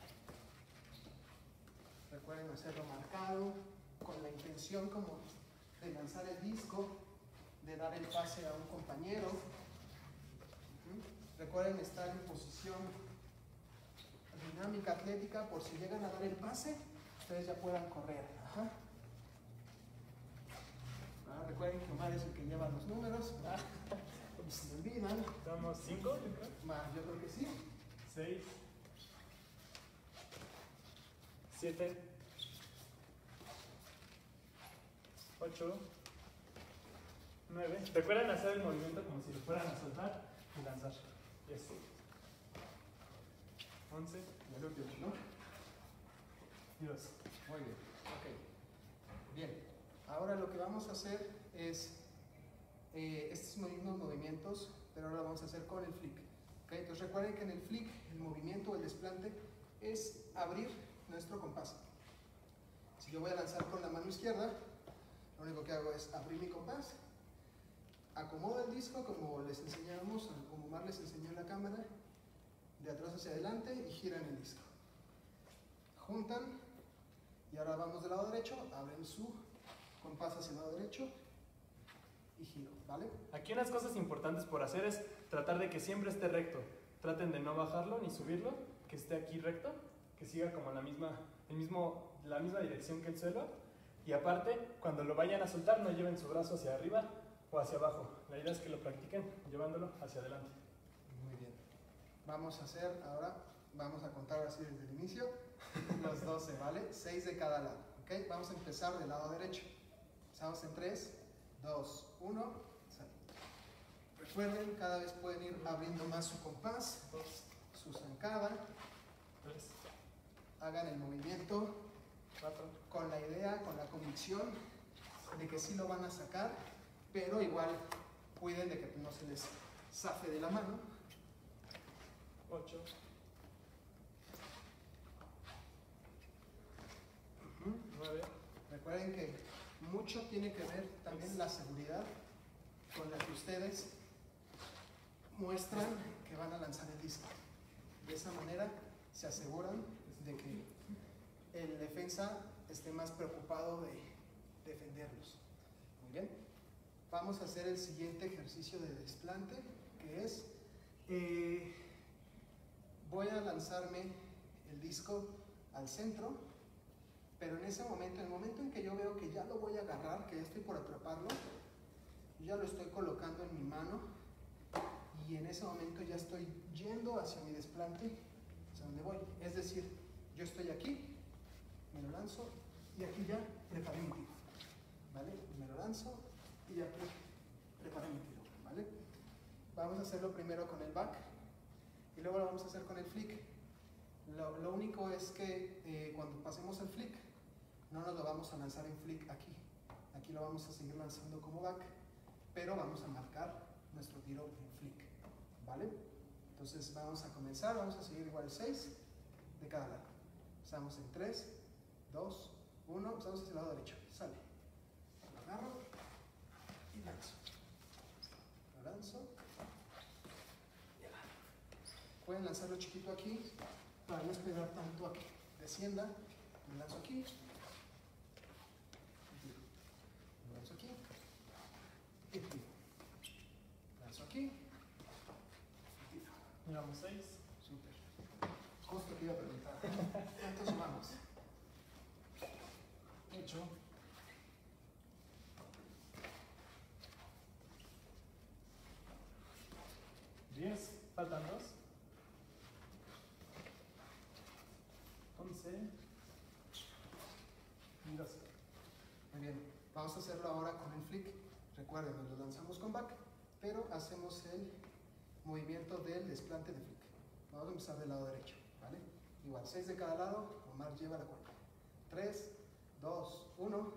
Recuerden hacerlo marcado, con la intención como de lanzar el disco, de dar el pase a un compañero. ¿Mm? Recuerden estar en posición dinámica atlética, por si llegan a dar el pase, ustedes ya puedan correr. Ajá. Ah, recuerden que Omar es el que lleva los números, ah, se me olvidan. ¿Estamos cinco? Yo creo. Más, yo creo que sí. seis, siete, ocho, nueve. Recuerden hacer el movimiento como si lo fueran a soltar y lanzar. Yes. once, Y el último, ¿no? Dios. Muy bien, ok. Bien, ahora lo que vamos a hacer es eh, estos mismos movimientos, pero ahora vamos a hacer con el flick. ¿Okay? Entonces recuerden que en el flick, el movimiento, el desplante, es abrir nuestro compás. Si yo voy a lanzar con la mano izquierda, lo único que hago es abrir mi compás, acomodo el disco como les enseñamos, como Omar les enseñó en la cámara, de atrás hacia adelante y giran el disco. Juntan y ahora vamos del lado derecho, abren su compás hacia el lado derecho y giro, ¿vale? Aquí unas cosas importantes por hacer es tratar de que siempre esté recto. Traten de no bajarlo ni subirlo, que esté aquí recto, que siga como la misma, el mismo, la misma dirección que el suelo. Y aparte, cuando lo vayan a soltar, no lleven su brazo hacia arriba o hacia abajo. La idea es que lo practiquen llevándolo hacia adelante. Muy bien. Vamos a hacer ahora, vamos a contar así desde el inicio, los doce, ¿vale? seis de cada lado, ¿ok? Vamos a empezar del lado derecho. Empezamos en tres, dos, uno, sale. Recuerden, cada vez pueden ir abriendo más su compás, su zancada. tres, Hagan el movimiento cuatro, con la idea, con la convicción de que sí lo van a sacar, pero igual cuiden de que no se les zafe de la mano. ocho, nueve. Recuerden que mucho tiene que ver también la seguridad con la que ustedes muestran que van a lanzar el disco. De esa manera se aseguran de que el defensa esté más preocupado de defenderlos. Muy bien. Vamos a hacer el siguiente ejercicio de desplante, que es eh, voy a lanzarme el disco al centro, pero en ese momento, en el momento en que yo veo que ya lo voy a agarrar, que ya estoy por atraparlo, ya lo estoy colocando en mi mano y en ese momento ya estoy yendo hacia mi desplante, hacia donde voy. Es decir, yo estoy aquí, me lo lanzo y aquí ya preparé mi tiro, ¿vale? Me lo lanzo y ya pre preparé mi tiro, ¿vale? Vamos a hacerlo primero con el back y luego lo vamos a hacer con el flick. Lo, lo único es que eh, cuando pasemos el flick, no nos lo vamos a lanzar en flick aquí. Aquí lo vamos a seguir lanzando como back, pero vamos a marcar nuestro tiro en flick, ¿vale? Entonces vamos a comenzar, vamos a seguir igual seis de cada lado. Empezamos en tres, dos, uno, empezamos hacia el lado derecho, sale. Lo agarro y lanzo. Lo lanzo y agarro. Pueden lanzarlo chiquito aquí para no pegar tanto aquí. Descienda, lo lanzo aquí. Lo lanzo aquí. Y tiro. Lanzo aquí. Y tiro. Llevamos seis. Súper. Justo te iba a preguntar. ¿Cuántos sumamos? Ocho. diez. Faltan dos. once. Y doce. Muy bien. Vamos a hacerlo ahora con el flick. Recuerden, nos lo lanzamos con back, pero hacemos el movimiento del desplante de flick. Vamos a empezar del lado derecho, ¿vale? Igual, seis de cada lado. Omar lleva la cuenta. tres, dos, uno.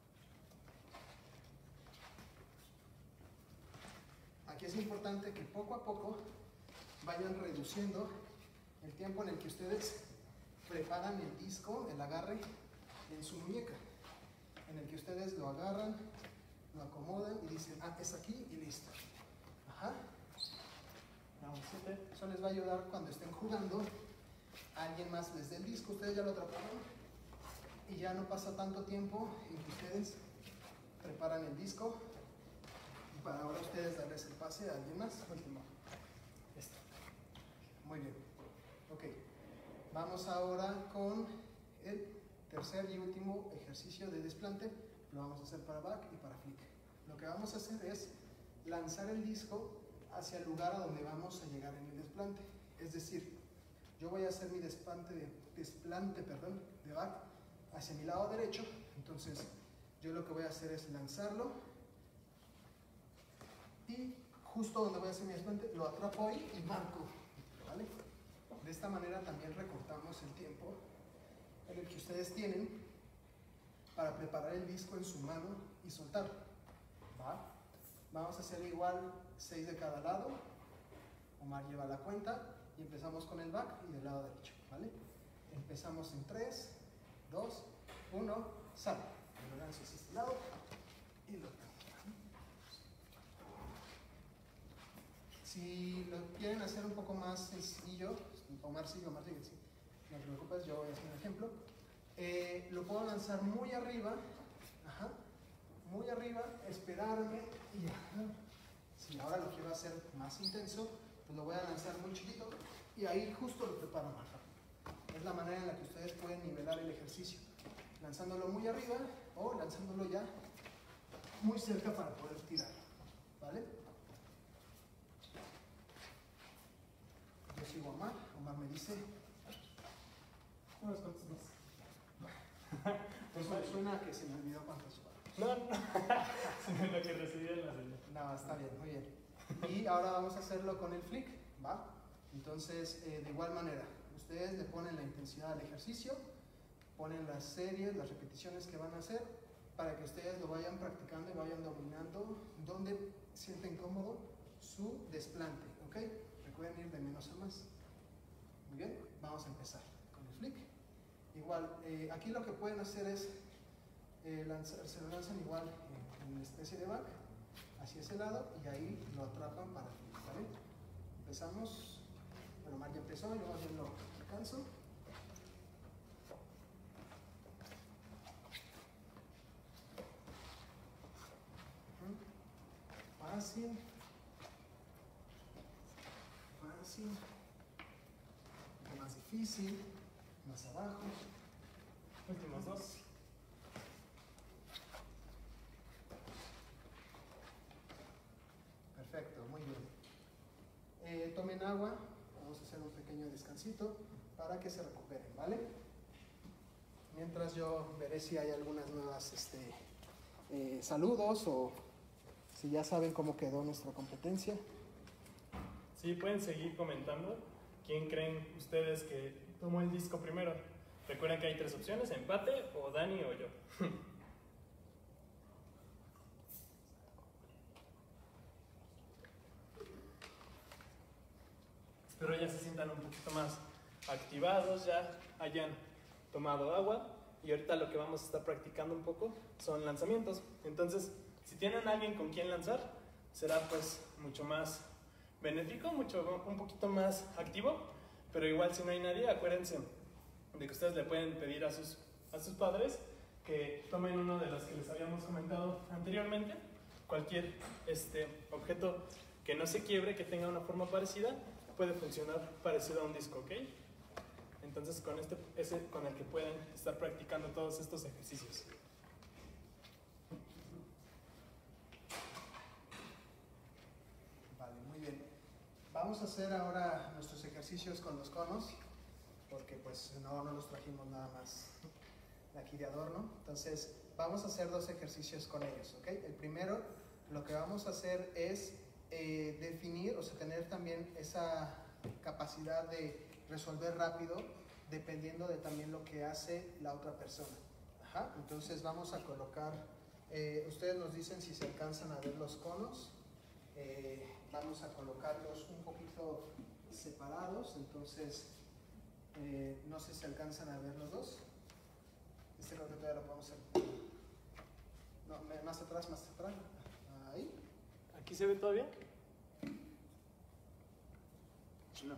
Aquí es importante que poco a poco vayan reduciendo el tiempo en el que ustedes preparan el disco, el agarre en su muñeca, en el que ustedes lo agarran, lo acomodan y dicen, ah, es aquí y listo. Ajá. Llevamos siete. Eso les va a ayudar cuando estén jugando, alguien más les dé el disco, ustedes ya lo atraparon y ya no pasa tanto tiempo en que ustedes preparan el disco y para ahora ustedes darles el pase a alguien más. Último. Esto. Muy bien. Ok. Vamos ahora con el tercer y último ejercicio de desplante. Lo vamos a hacer para back y para flick. Lo que vamos a hacer es lanzar el disco hacia el lugar a donde vamos a llegar en el desplante. Es decir, yo voy a hacer mi desplante de, desplante, perdón, de back hacia mi lado derecho. Entonces, yo lo que voy a hacer es lanzarlo y justo donde voy a hacer mi desplante lo atrapo ahí y marco, ¿vale? De esta manera también recortamos el tiempo en el que ustedes tienen para preparar el disco en su mano y soltarlo. ¿Va? Vamos a hacer igual seis de cada lado. Omar lleva la cuenta y empezamos con el back y del lado derecho, ¿vale? Empezamos en tres, dos, uno, sale. Lo lanzo hacia este lado y lo tengo. Si lo quieren hacer un poco más sencillo, Omar sigue, Omar sigue, sí. No te preocupes, yo voy a hacer un ejemplo. Eh, lo puedo lanzar muy arriba, ajá, muy arriba, esperarme y ajá. Si ahora lo quiero hacer más intenso, pues lo voy a lanzar muy chiquito y ahí justo lo preparo más rápido. Es la manera en la que ustedes pueden nivelar el ejercicio, lanzándolo muy arriba o lanzándolo ya muy cerca para poder tirarlo, ¿vale? Yo sigo a Omar, Omar me dice unos cuantos más. Pues me suena que se me olvidó cuántos fueron. No, no. Lo que recibí en la señal. No, está bien, muy bien. Y ahora vamos a hacerlo con el flick, ¿va? Entonces, eh, de igual manera, ustedes le ponen la intensidad al ejercicio, ponen las series, las repeticiones que van a hacer, para que ustedes lo vayan practicando y vayan dominando donde sienten cómodo su desplante, ¿ok? Recuerden ir de menos a más. Muy bien, vamos a empezar con el flick. Igual, eh, aquí lo que pueden hacer es eh, lanzar, se lo lanzan igual en, en una especie de back hacia ese lado y ahí lo atrapan para flick, ¿vale? Empezamos. Bueno, Mar ya empezó, yo más bien lo alcanzo. Fácil. Fácil. Un poco más difícil. Más abajo. Últimos dos. Perfecto, muy bien. Eh, tomen agua. Vamos a hacer un pequeño descansito para que se recuperen, ¿vale? Mientras yo veré si hay algunas nuevas este, eh, saludos o si ya saben cómo quedó nuestra competencia. Sí, pueden seguir comentando quién creen ustedes que tomó el disco primero. Recuerden que hay tres opciones, empate o Dani o yo. Espero ya se sientan un poquito más activados, ya hayan tomado agua y ahorita lo que vamos a estar practicando un poco son lanzamientos. Entonces, si tienen a alguien con quien lanzar, será pues mucho más benéfico, mucho, un poquito más activo, pero igual si no hay nadie, acuérdense de que ustedes le pueden pedir a sus, a sus padres que tomen uno de los que les habíamos comentado anteriormente, cualquier este, objeto que no se quiebre, que tenga una forma parecida, puede funcionar parecido a un disco, ¿ok? Entonces con este es el con el que pueden estar practicando todos estos ejercicios. Vale, muy bien. Vamos a hacer ahora nuestros ejercicios con los conos, porque pues no, no los trajimos nada más de aquí de adorno. Entonces vamos a hacer dos ejercicios con ellos, ¿ok? El primero, lo que vamos a hacer es eh, definir, o sea, tener también esa capacidad de resolver rápido, dependiendo de también lo que hace la otra persona. Ajá. Entonces vamos a colocar, eh, ustedes nos dicen si se alcanzan a ver los conos. Eh, vamos a colocarlos un poquito separados, entonces eh, no sé si alcanzan a ver los dos. Este creo que todavía lo podemos hacer. No, más atrás, más atrás. Ahí. ¿Aquí se ve todavía? No.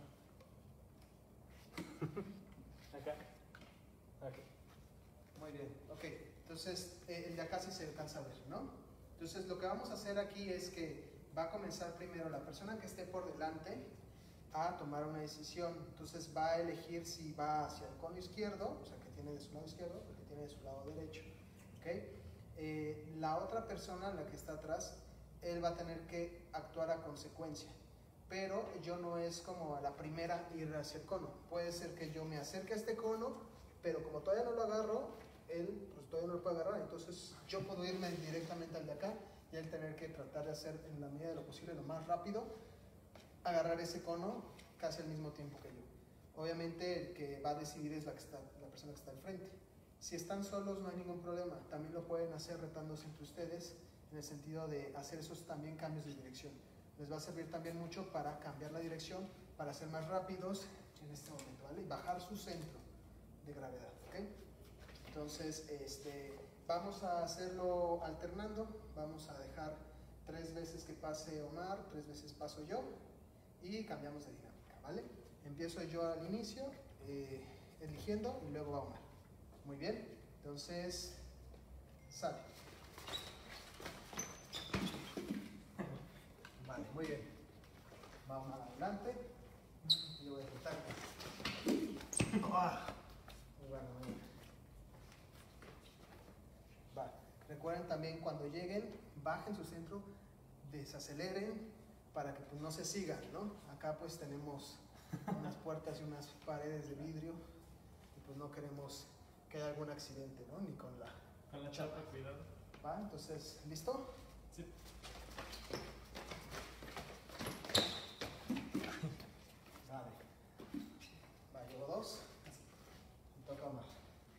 Acá. Okay. Muy bien, ok. Entonces, eh, el de acá sí se alcanza a ver, ¿no? Entonces, lo que vamos a hacer aquí es que va a comenzar primero la persona que esté por delante, a tomar una decisión. Entonces va a elegir si va hacia el cono izquierdo, o sea, que tiene de su lado izquierdo, o que tiene de su lado derecho. ¿Okay? Eh, la otra persona, la que está atrás, él va a tener que actuar a consecuencia. Pero yo no es como a la primera ir hacia el cono. Puede ser que yo me acerque a este cono, pero como todavía no lo agarro, él pues todavía no lo puede agarrar. Entonces yo puedo irme directamente al de acá y él tener que tratar de hacer en la medida de lo posible, lo más rápido, agarrar ese cono casi al mismo tiempo que yo. Obviamente el que va a decidir es la, que está, la persona que está al frente. Si están solos no hay ningún problema. También lo pueden hacer retándose entre ustedes en el sentido de hacer esos también cambios de dirección. Les va a servir también mucho para cambiar la dirección, para ser más rápidos en este momento, ¿vale? Y bajar su centro de gravedad, ¿ok? Entonces, este, vamos a hacerlo alternando. Vamos a dejar tres veces que pase Omar, tres veces paso yo y cambiamos de dinámica, ¿vale? Empiezo yo al inicio, eh, eligiendo y luego va Omar. Muy bien, entonces, sale. Vale, muy bien. Vamos adelante. Yo voy a quitar. Ah, muy bueno, muy bien. Vale. Recuerden también cuando lleguen, bajen su centro, desaceleren para que pues, no se sigan, ¿no? Acá pues tenemos unas puertas y unas paredes de vidrio y pues no queremos que haya algún accidente, ¿no? Ni con la, con la chapa, cuidado. ¿Va? Entonces, ¿listo? Sí. Vale. Va, llevo dos. Me toca más.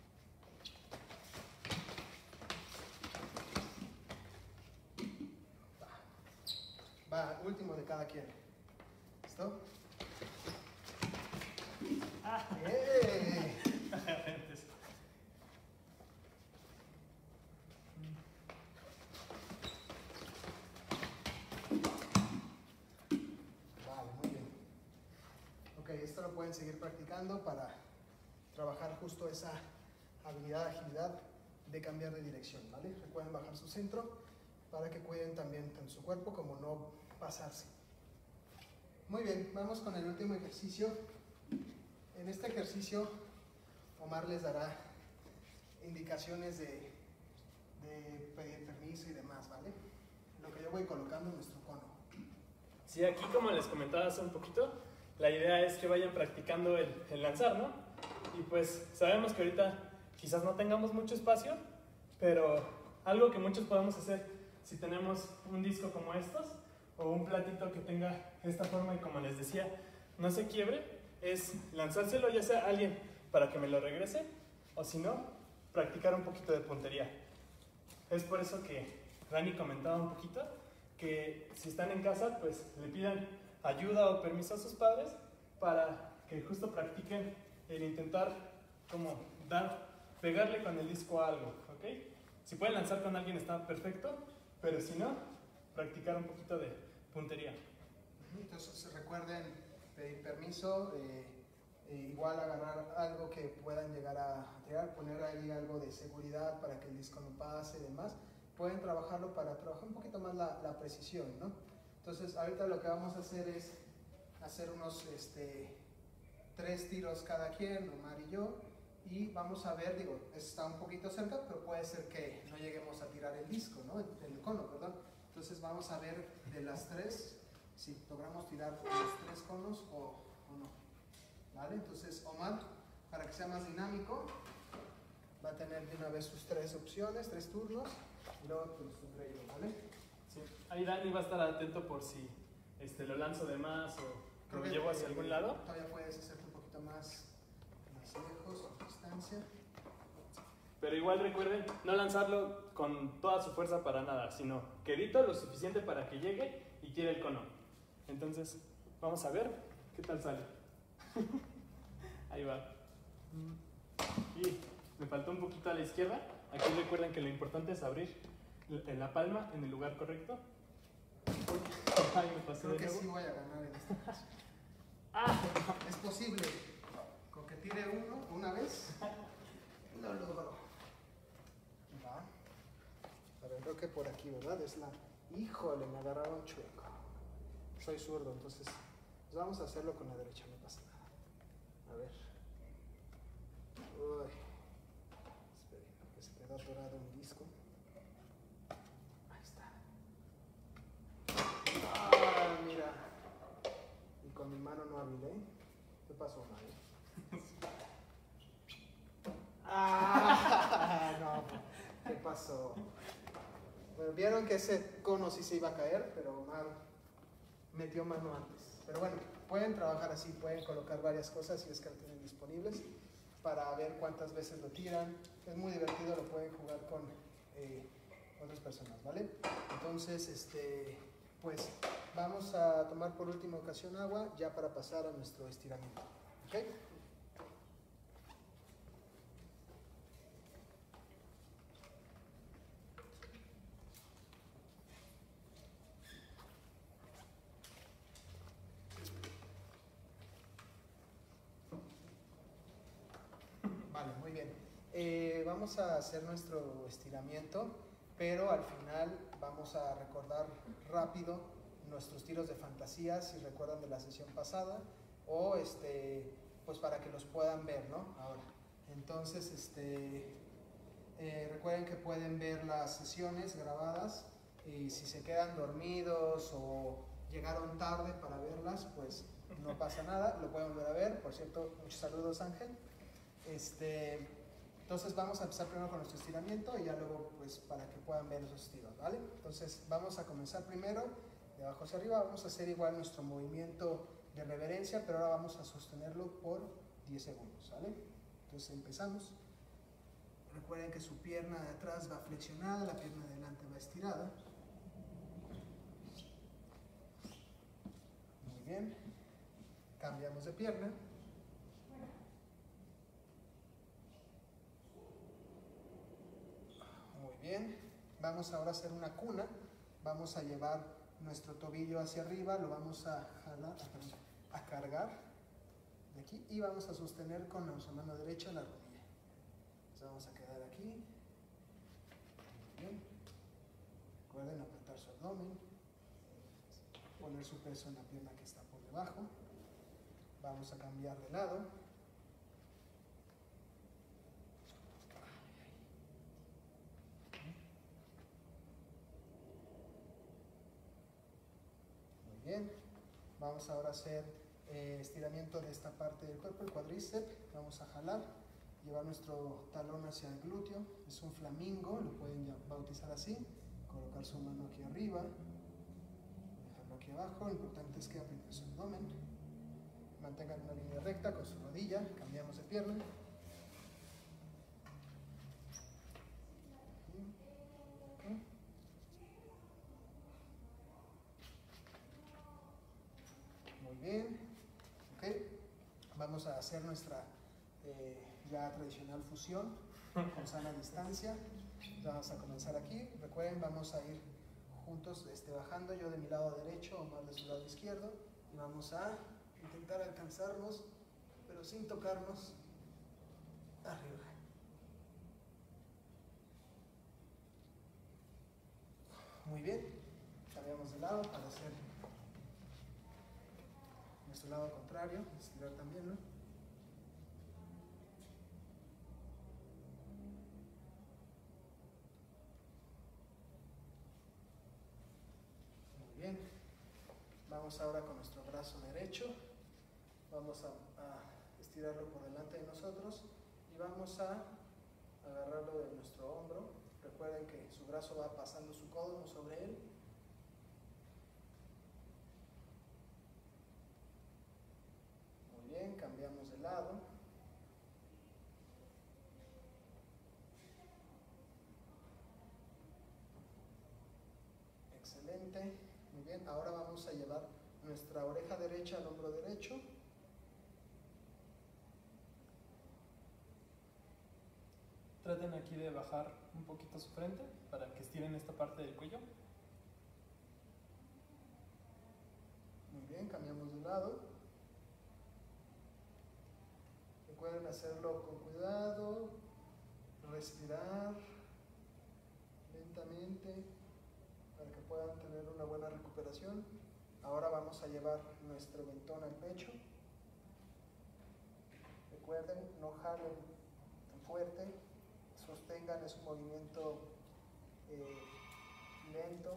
Va. Va, último de cada quien. ¿Listo? Ah. ¡Eh! Vale, muy bien. Ok, esto lo pueden seguir practicando para trabajar justo esa habilidad, agilidad de cambiar de dirección, ¿vale? Recuerden bajar su centro para que cuiden también tanto su cuerpo como no pasarse. Muy bien, vamos con el último ejercicio. En este ejercicio, Omar les dará indicaciones de, de pedir permiso y demás, ¿vale? Lo que yo voy colocando en nuestro cono. Sí, aquí como les comentaba hace un poquito, la idea es que vayan practicando el, el lanzar, ¿no? Y pues sabemos que ahorita quizás no tengamos mucho espacio, pero algo que muchos podemos hacer si tenemos un disco como estos o un platito que tenga esta forma y como les decía, no se quiebre, es lanzárselo ya sea a alguien para que me lo regrese o si no, practicar un poquito de puntería. Es por eso que Dani comentaba un poquito que si están en casa, pues le pidan ayuda o permiso a sus padres para que justo practiquen el intentar como dar, pegarle con el disco a algo, ¿ok? Si pueden lanzar con alguien está perfecto, pero si no, practicar un poquito de puntería. Entonces recuerden pedir permiso, eh, eh, igual agarrar algo que puedan llegar a tirar, poner ahí algo de seguridad para que el disco no pase y demás. Pueden trabajarlo para trabajar un poquito más la, la precisión, ¿no? Entonces ahorita lo que vamos a hacer es hacer unos este, tres tiros cada quien, Omar y yo, y vamos a ver, digo, está un poquito cerca, pero puede ser que no lleguemos a tirar el disco, ¿no? El, el cono, ¿verdad? Entonces vamos a ver de las tres si logramos tirar los tres conos o, o no, ¿vale? Entonces Omar, para que sea más dinámico, va a tener de una vez sus tres opciones, tres turnos, y luego pues tendré yo, ¿vale? Sí. Ahí Dani va a estar atento por si este, lo lanzo de más o Creo lo que, llevo hacia eh, algún lado. Todavía puedes hacerte un poquito más, más lejos, a distancia. Pero igual recuerden no lanzarlo con toda su fuerza para nada, sino quedito lo suficiente para que llegue y tire el cono. Entonces, vamos a ver qué tal sale. Ahí va. Y me faltó un poquito a la izquierda. Aquí recuerden que lo importante es abrir en la palma en el lugar correcto. Ay, me pasé Creo de que nuevo. sí voy a ganar en este caso. Ah, Es posible. Con que tire uno una vez, lo logro. Va. A ver, creo que por aquí, ¿verdad? Es la... Híjole, me agarraron chueco. Soy zurdo, entonces Pues vamos a hacerlo con la derecha, no pasa nada. A ver. Uy. Esperen, que se quedó atorado un disco. Ahí está. Ah, mira. Y con mi mano no habilé. ¿Qué pasó, Mario? Ah, no. ¿Qué pasó? Bueno, vieron que ese cono sí se iba a caer, pero Omar metió mano antes. Pero bueno, pueden trabajar así, pueden colocar varias cosas si es que lo tienen disponibles para ver cuántas veces lo tiran. Es muy divertido, lo pueden jugar con eh, otras personas, ¿vale? Entonces, este, pues vamos a tomar por última ocasión agua ya para pasar a nuestro estiramiento. ¿Ok? Vale, muy bien. Eh, vamos a hacer nuestro estiramiento, pero al final vamos a recordar rápido nuestros tiros de fantasía, si recuerdan de la sesión pasada, o este, pues para que los puedan ver, ¿no? Ahora. Entonces, este, eh, recuerden que pueden ver las sesiones grabadas y si se quedan dormidos o llegaron tarde para verlas, pues no pasa nada, lo pueden volver a ver. Por cierto, muchos saludos, Ángel. Este, entonces vamos a empezar primero con nuestro estiramiento y ya luego pues para que puedan ver esos estiros, ¿vale? Entonces vamos a comenzar primero de abajo hacia arriba, vamos a hacer igual nuestro movimiento de reverencia, pero ahora vamos a sostenerlo por diez segundos, ¿vale? Entonces empezamos. Recuerden que su pierna de atrás va flexionada, la pierna de delante va estirada. Muy bien. Cambiamos de pierna. Muy bien. Vamos ahora a hacer una cuna. Vamos a llevar nuestro tobillo hacia arriba, lo vamos a jalar, a cargar de aquí y vamos a sostener con nuestra mano derecha la rodilla. Entonces vamos a quedar aquí. Muy bien. Recuerden apretar su abdomen, poner su peso en la pierna que está por debajo. Vamos a cambiar de lado. Muy bien. Vamos ahora a hacer eh, estiramiento de esta parte del cuerpo, el cuádriceps. Vamos a jalar, llevar nuestro talón hacia el glúteo. Es un flamingo, lo pueden ya bautizar así. Colocar su mano aquí arriba, dejarlo aquí abajo. Lo importante es que aprieten su abdomen. Mantengan una línea recta con su rodilla. Cambiamos de pierna. Okay. Muy bien. Okay. Vamos a hacer nuestra eh, ya tradicional fusión con sana distancia. Vamos a comenzar aquí. Recuerden, vamos a ir juntos este, bajando, yo de mi lado derecho, Omar de su lado izquierdo, y vamos a intentar alcanzarnos, pero sin tocarnos, arriba. Muy bien, cambiamos de lado para hacer nuestro lado contrario, estirar también, ¿no? Muy bien, vamos ahora con nuestro brazo derecho, vamos a, a estirarlo por delante de nosotros y vamos a agarrarlo de nuestro hombro. Recuerden que su brazo va pasando su codo sobre él. Muy bien, cambiamos de lado. Excelente. Muy bien, ahora vamos a llevar nuestra oreja derecha al hombro derecho. Traten aquí de bajar un poquito su frente para que estiren esta parte del cuello. Muy bien, cambiamos de lado. Recuerden hacerlo con cuidado, respirar lentamente para que puedan tener una buena recuperación. Ahora vamos a llevar nuestro mentón al pecho. Recuerden, no jalen tan fuerte, sostengan, es un movimiento eh, lento.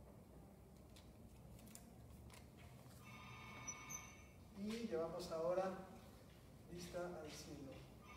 Y llevamos ahora vista al cielo.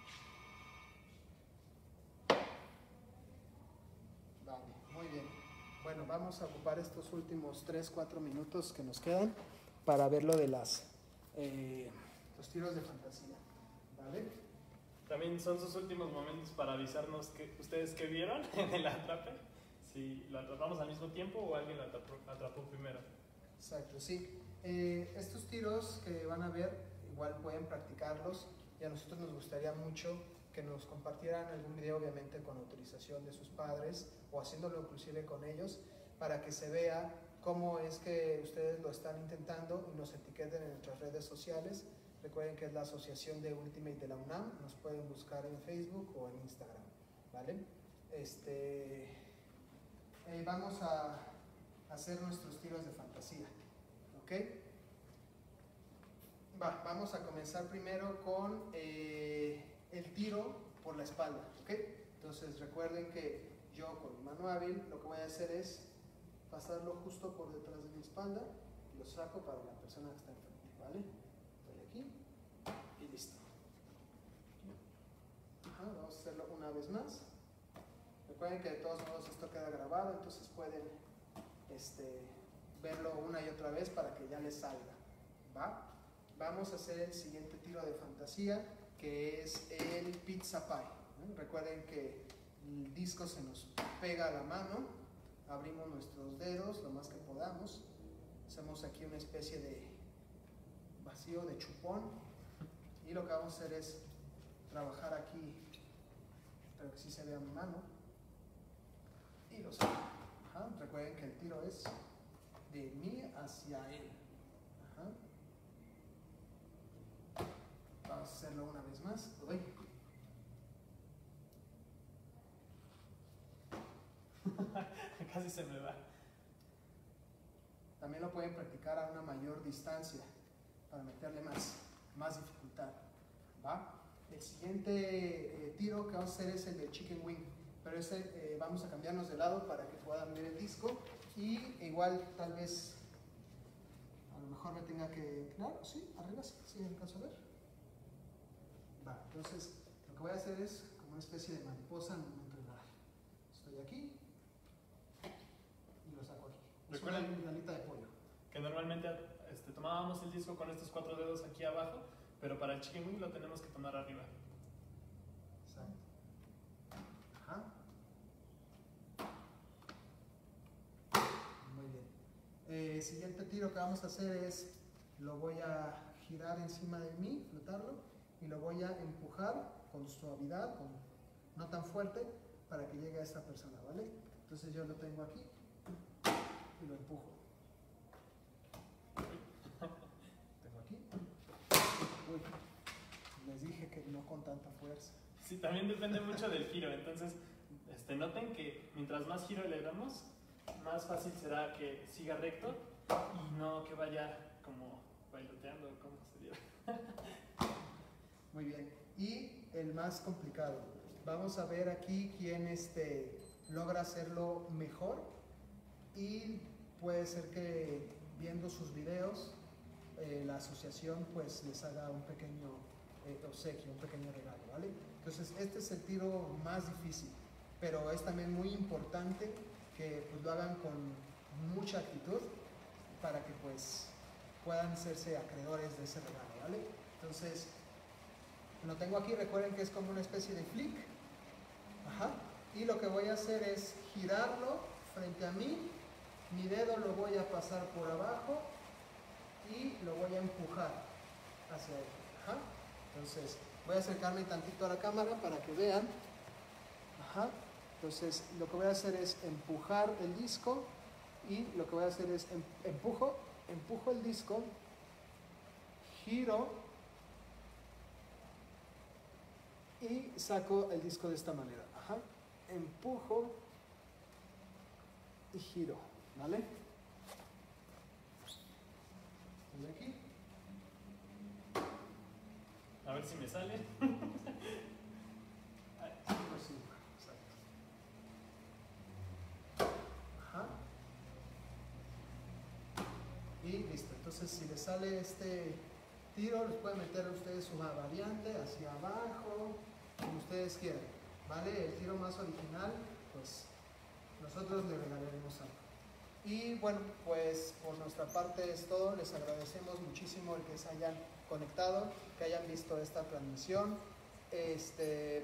Vale, muy bien. Bueno, vamos a ocupar estos últimos tres cuatro minutos que nos quedan para ver lo de las, eh, los tiros de fantasía. ¿Vale? También son sus últimos momentos para avisarnos que ustedes qué vieron en el atrape. Si lo atrapamos al mismo tiempo o alguien lo atrapó, atrapó primero. Exacto, sí. Eh, estos tiros que van a ver, igual pueden practicarlos y a nosotros nos gustaría mucho que nos compartieran algún video, obviamente con autorización de sus padres o haciéndolo inclusive con ellos, para que se vea cómo es que ustedes lo están intentando y nos etiqueten en nuestras redes sociales. Recuerden que es la Asociación de Ultimate de la UNAM, nos pueden buscar en Facebook o en Instagram, ¿vale? Este, eh, vamos a hacer nuestros tiros de fantasía, ¿ok? Va, vamos a comenzar primero con eh, el tiro por la espalda, ¿ok? Entonces recuerden que yo con mi mano hábil lo que voy a hacer es pasarlo justo por detrás de mi espalda y lo saco para la persona que está enfrente, ¿vale? Aquí y listo. Ajá, vamos a hacerlo una vez más. Recuerden que de todos modos esto queda grabado, entonces pueden este, verlo una y otra vez para que ya les salga. ¿Va? Vamos a hacer el siguiente tiro de fantasía, que es el pizza pie. ¿no? Recuerden que el disco se nos pega a la mano, abrimos nuestros dedos lo más que podamos, hacemos aquí una especie de vacío de chupón y lo que vamos a hacer es trabajar aquí, espero que sí se vea mi mano, y lo saco. Ajá. Recuerden que el tiro es de mí hacia él. Ajá. Vamos a hacerlo una vez más. Uy. Casi se me va. También lo pueden practicar a una mayor distancia para meterle más, más dificultad. ¿Va? El siguiente eh, tiro que vamos a hacer es el de chicken wing, pero ese eh, vamos a cambiarnos de lado para que puedan ver el disco y igual tal vez a lo mejor me tenga que... Claro, sí, arriba sí, sí, alcanzo a ver. Va, entonces lo que voy a hacer es como una especie de mariposa en un momento de nada. Estoy aquí y lo saco aquí. Es una alita de pollo. Que normalmente este, tomábamos el disco con estos cuatro dedos aquí abajo, pero para el chicken wing lo tenemos que tomar arriba. Exacto. Ajá. Muy bien. El eh, siguiente tiro que vamos a hacer es, lo voy a girar encima de mí, flotarlo, y lo voy a empujar con suavidad, con, no tan fuerte, para que llegue a esta persona, ¿vale? Entonces yo lo tengo aquí y lo empujo. Tengo aquí. Uy, les dije que no con tanta fuerza. Sí, también depende mucho del giro, entonces este, noten que mientras más giro le damos, más fácil será que siga recto y no que vaya como bailoteando, como sería. Muy bien, y el más complicado. Vamos a ver aquí quién este, logra hacerlo mejor y puede ser que viendo sus videos eh, la asociación pues les haga un pequeño eh, obsequio, un pequeño regalo, ¿vale? Entonces este es el tiro más difícil, pero es también muy importante que pues, lo hagan con mucha actitud para que pues puedan hacerse acreedores de ese regalo, ¿vale? Entonces lo tengo aquí, recuerden que es como una especie de flick. Ajá. Y lo que voy a hacer es girarlo frente a mí, mi dedo lo voy a pasar por abajo y lo voy a empujar hacia él. Ajá. Entonces voy a acercarme tantito a la cámara para que vean. Ajá. Entonces lo que voy a hacer es empujar el disco y lo que voy a hacer es em empujo, empujo el disco, giro y saco el disco de esta manera. Ajá. Empujo y giro, ¿vale? de aquí. A ver si me sale. cinco cinco, exacto. Ajá. Y listo. Entonces, si les sale este tiro, les pueden meter a ustedes una variante hacia abajo, como ustedes quieran. ¿Vale? El tiro más original, pues nosotros le regalaremos algo. Y bueno, pues por nuestra parte es todo. Les agradecemos muchísimo el que se hayan conectado, que hayan visto esta transmisión. Este.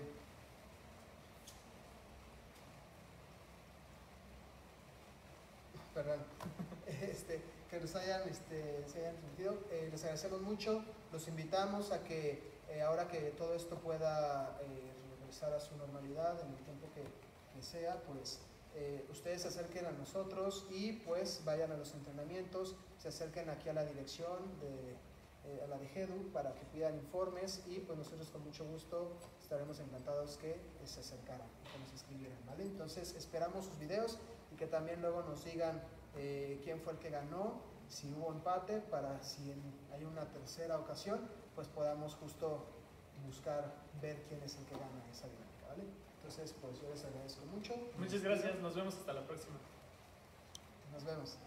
Perdón. Este, que nos hayan, este, se hayan sentido. Eh, les agradecemos mucho. Los invitamos a que eh, ahora que todo esto pueda eh, regresar a su normalidad en el tiempo que, que sea, pues eh, ustedes se acerquen a nosotros y pues vayan a los entrenamientos, se acerquen aquí a la dirección de eh, a la de GEDU para que pidan informes y pues nosotros con mucho gusto estaremos encantados que eh, se acercaran, que nos escribieran, ¿vale? Entonces esperamos sus videos y que también luego nos digan eh, quién fue el que ganó, si hubo empate, para si en, hay una tercera ocasión, pues podamos justo buscar ver quién es el que gana esa dinámica, ¿vale? Entonces, pues yo les agradezco mucho. Muchas gracias, nos vemos hasta la próxima. Nos vemos.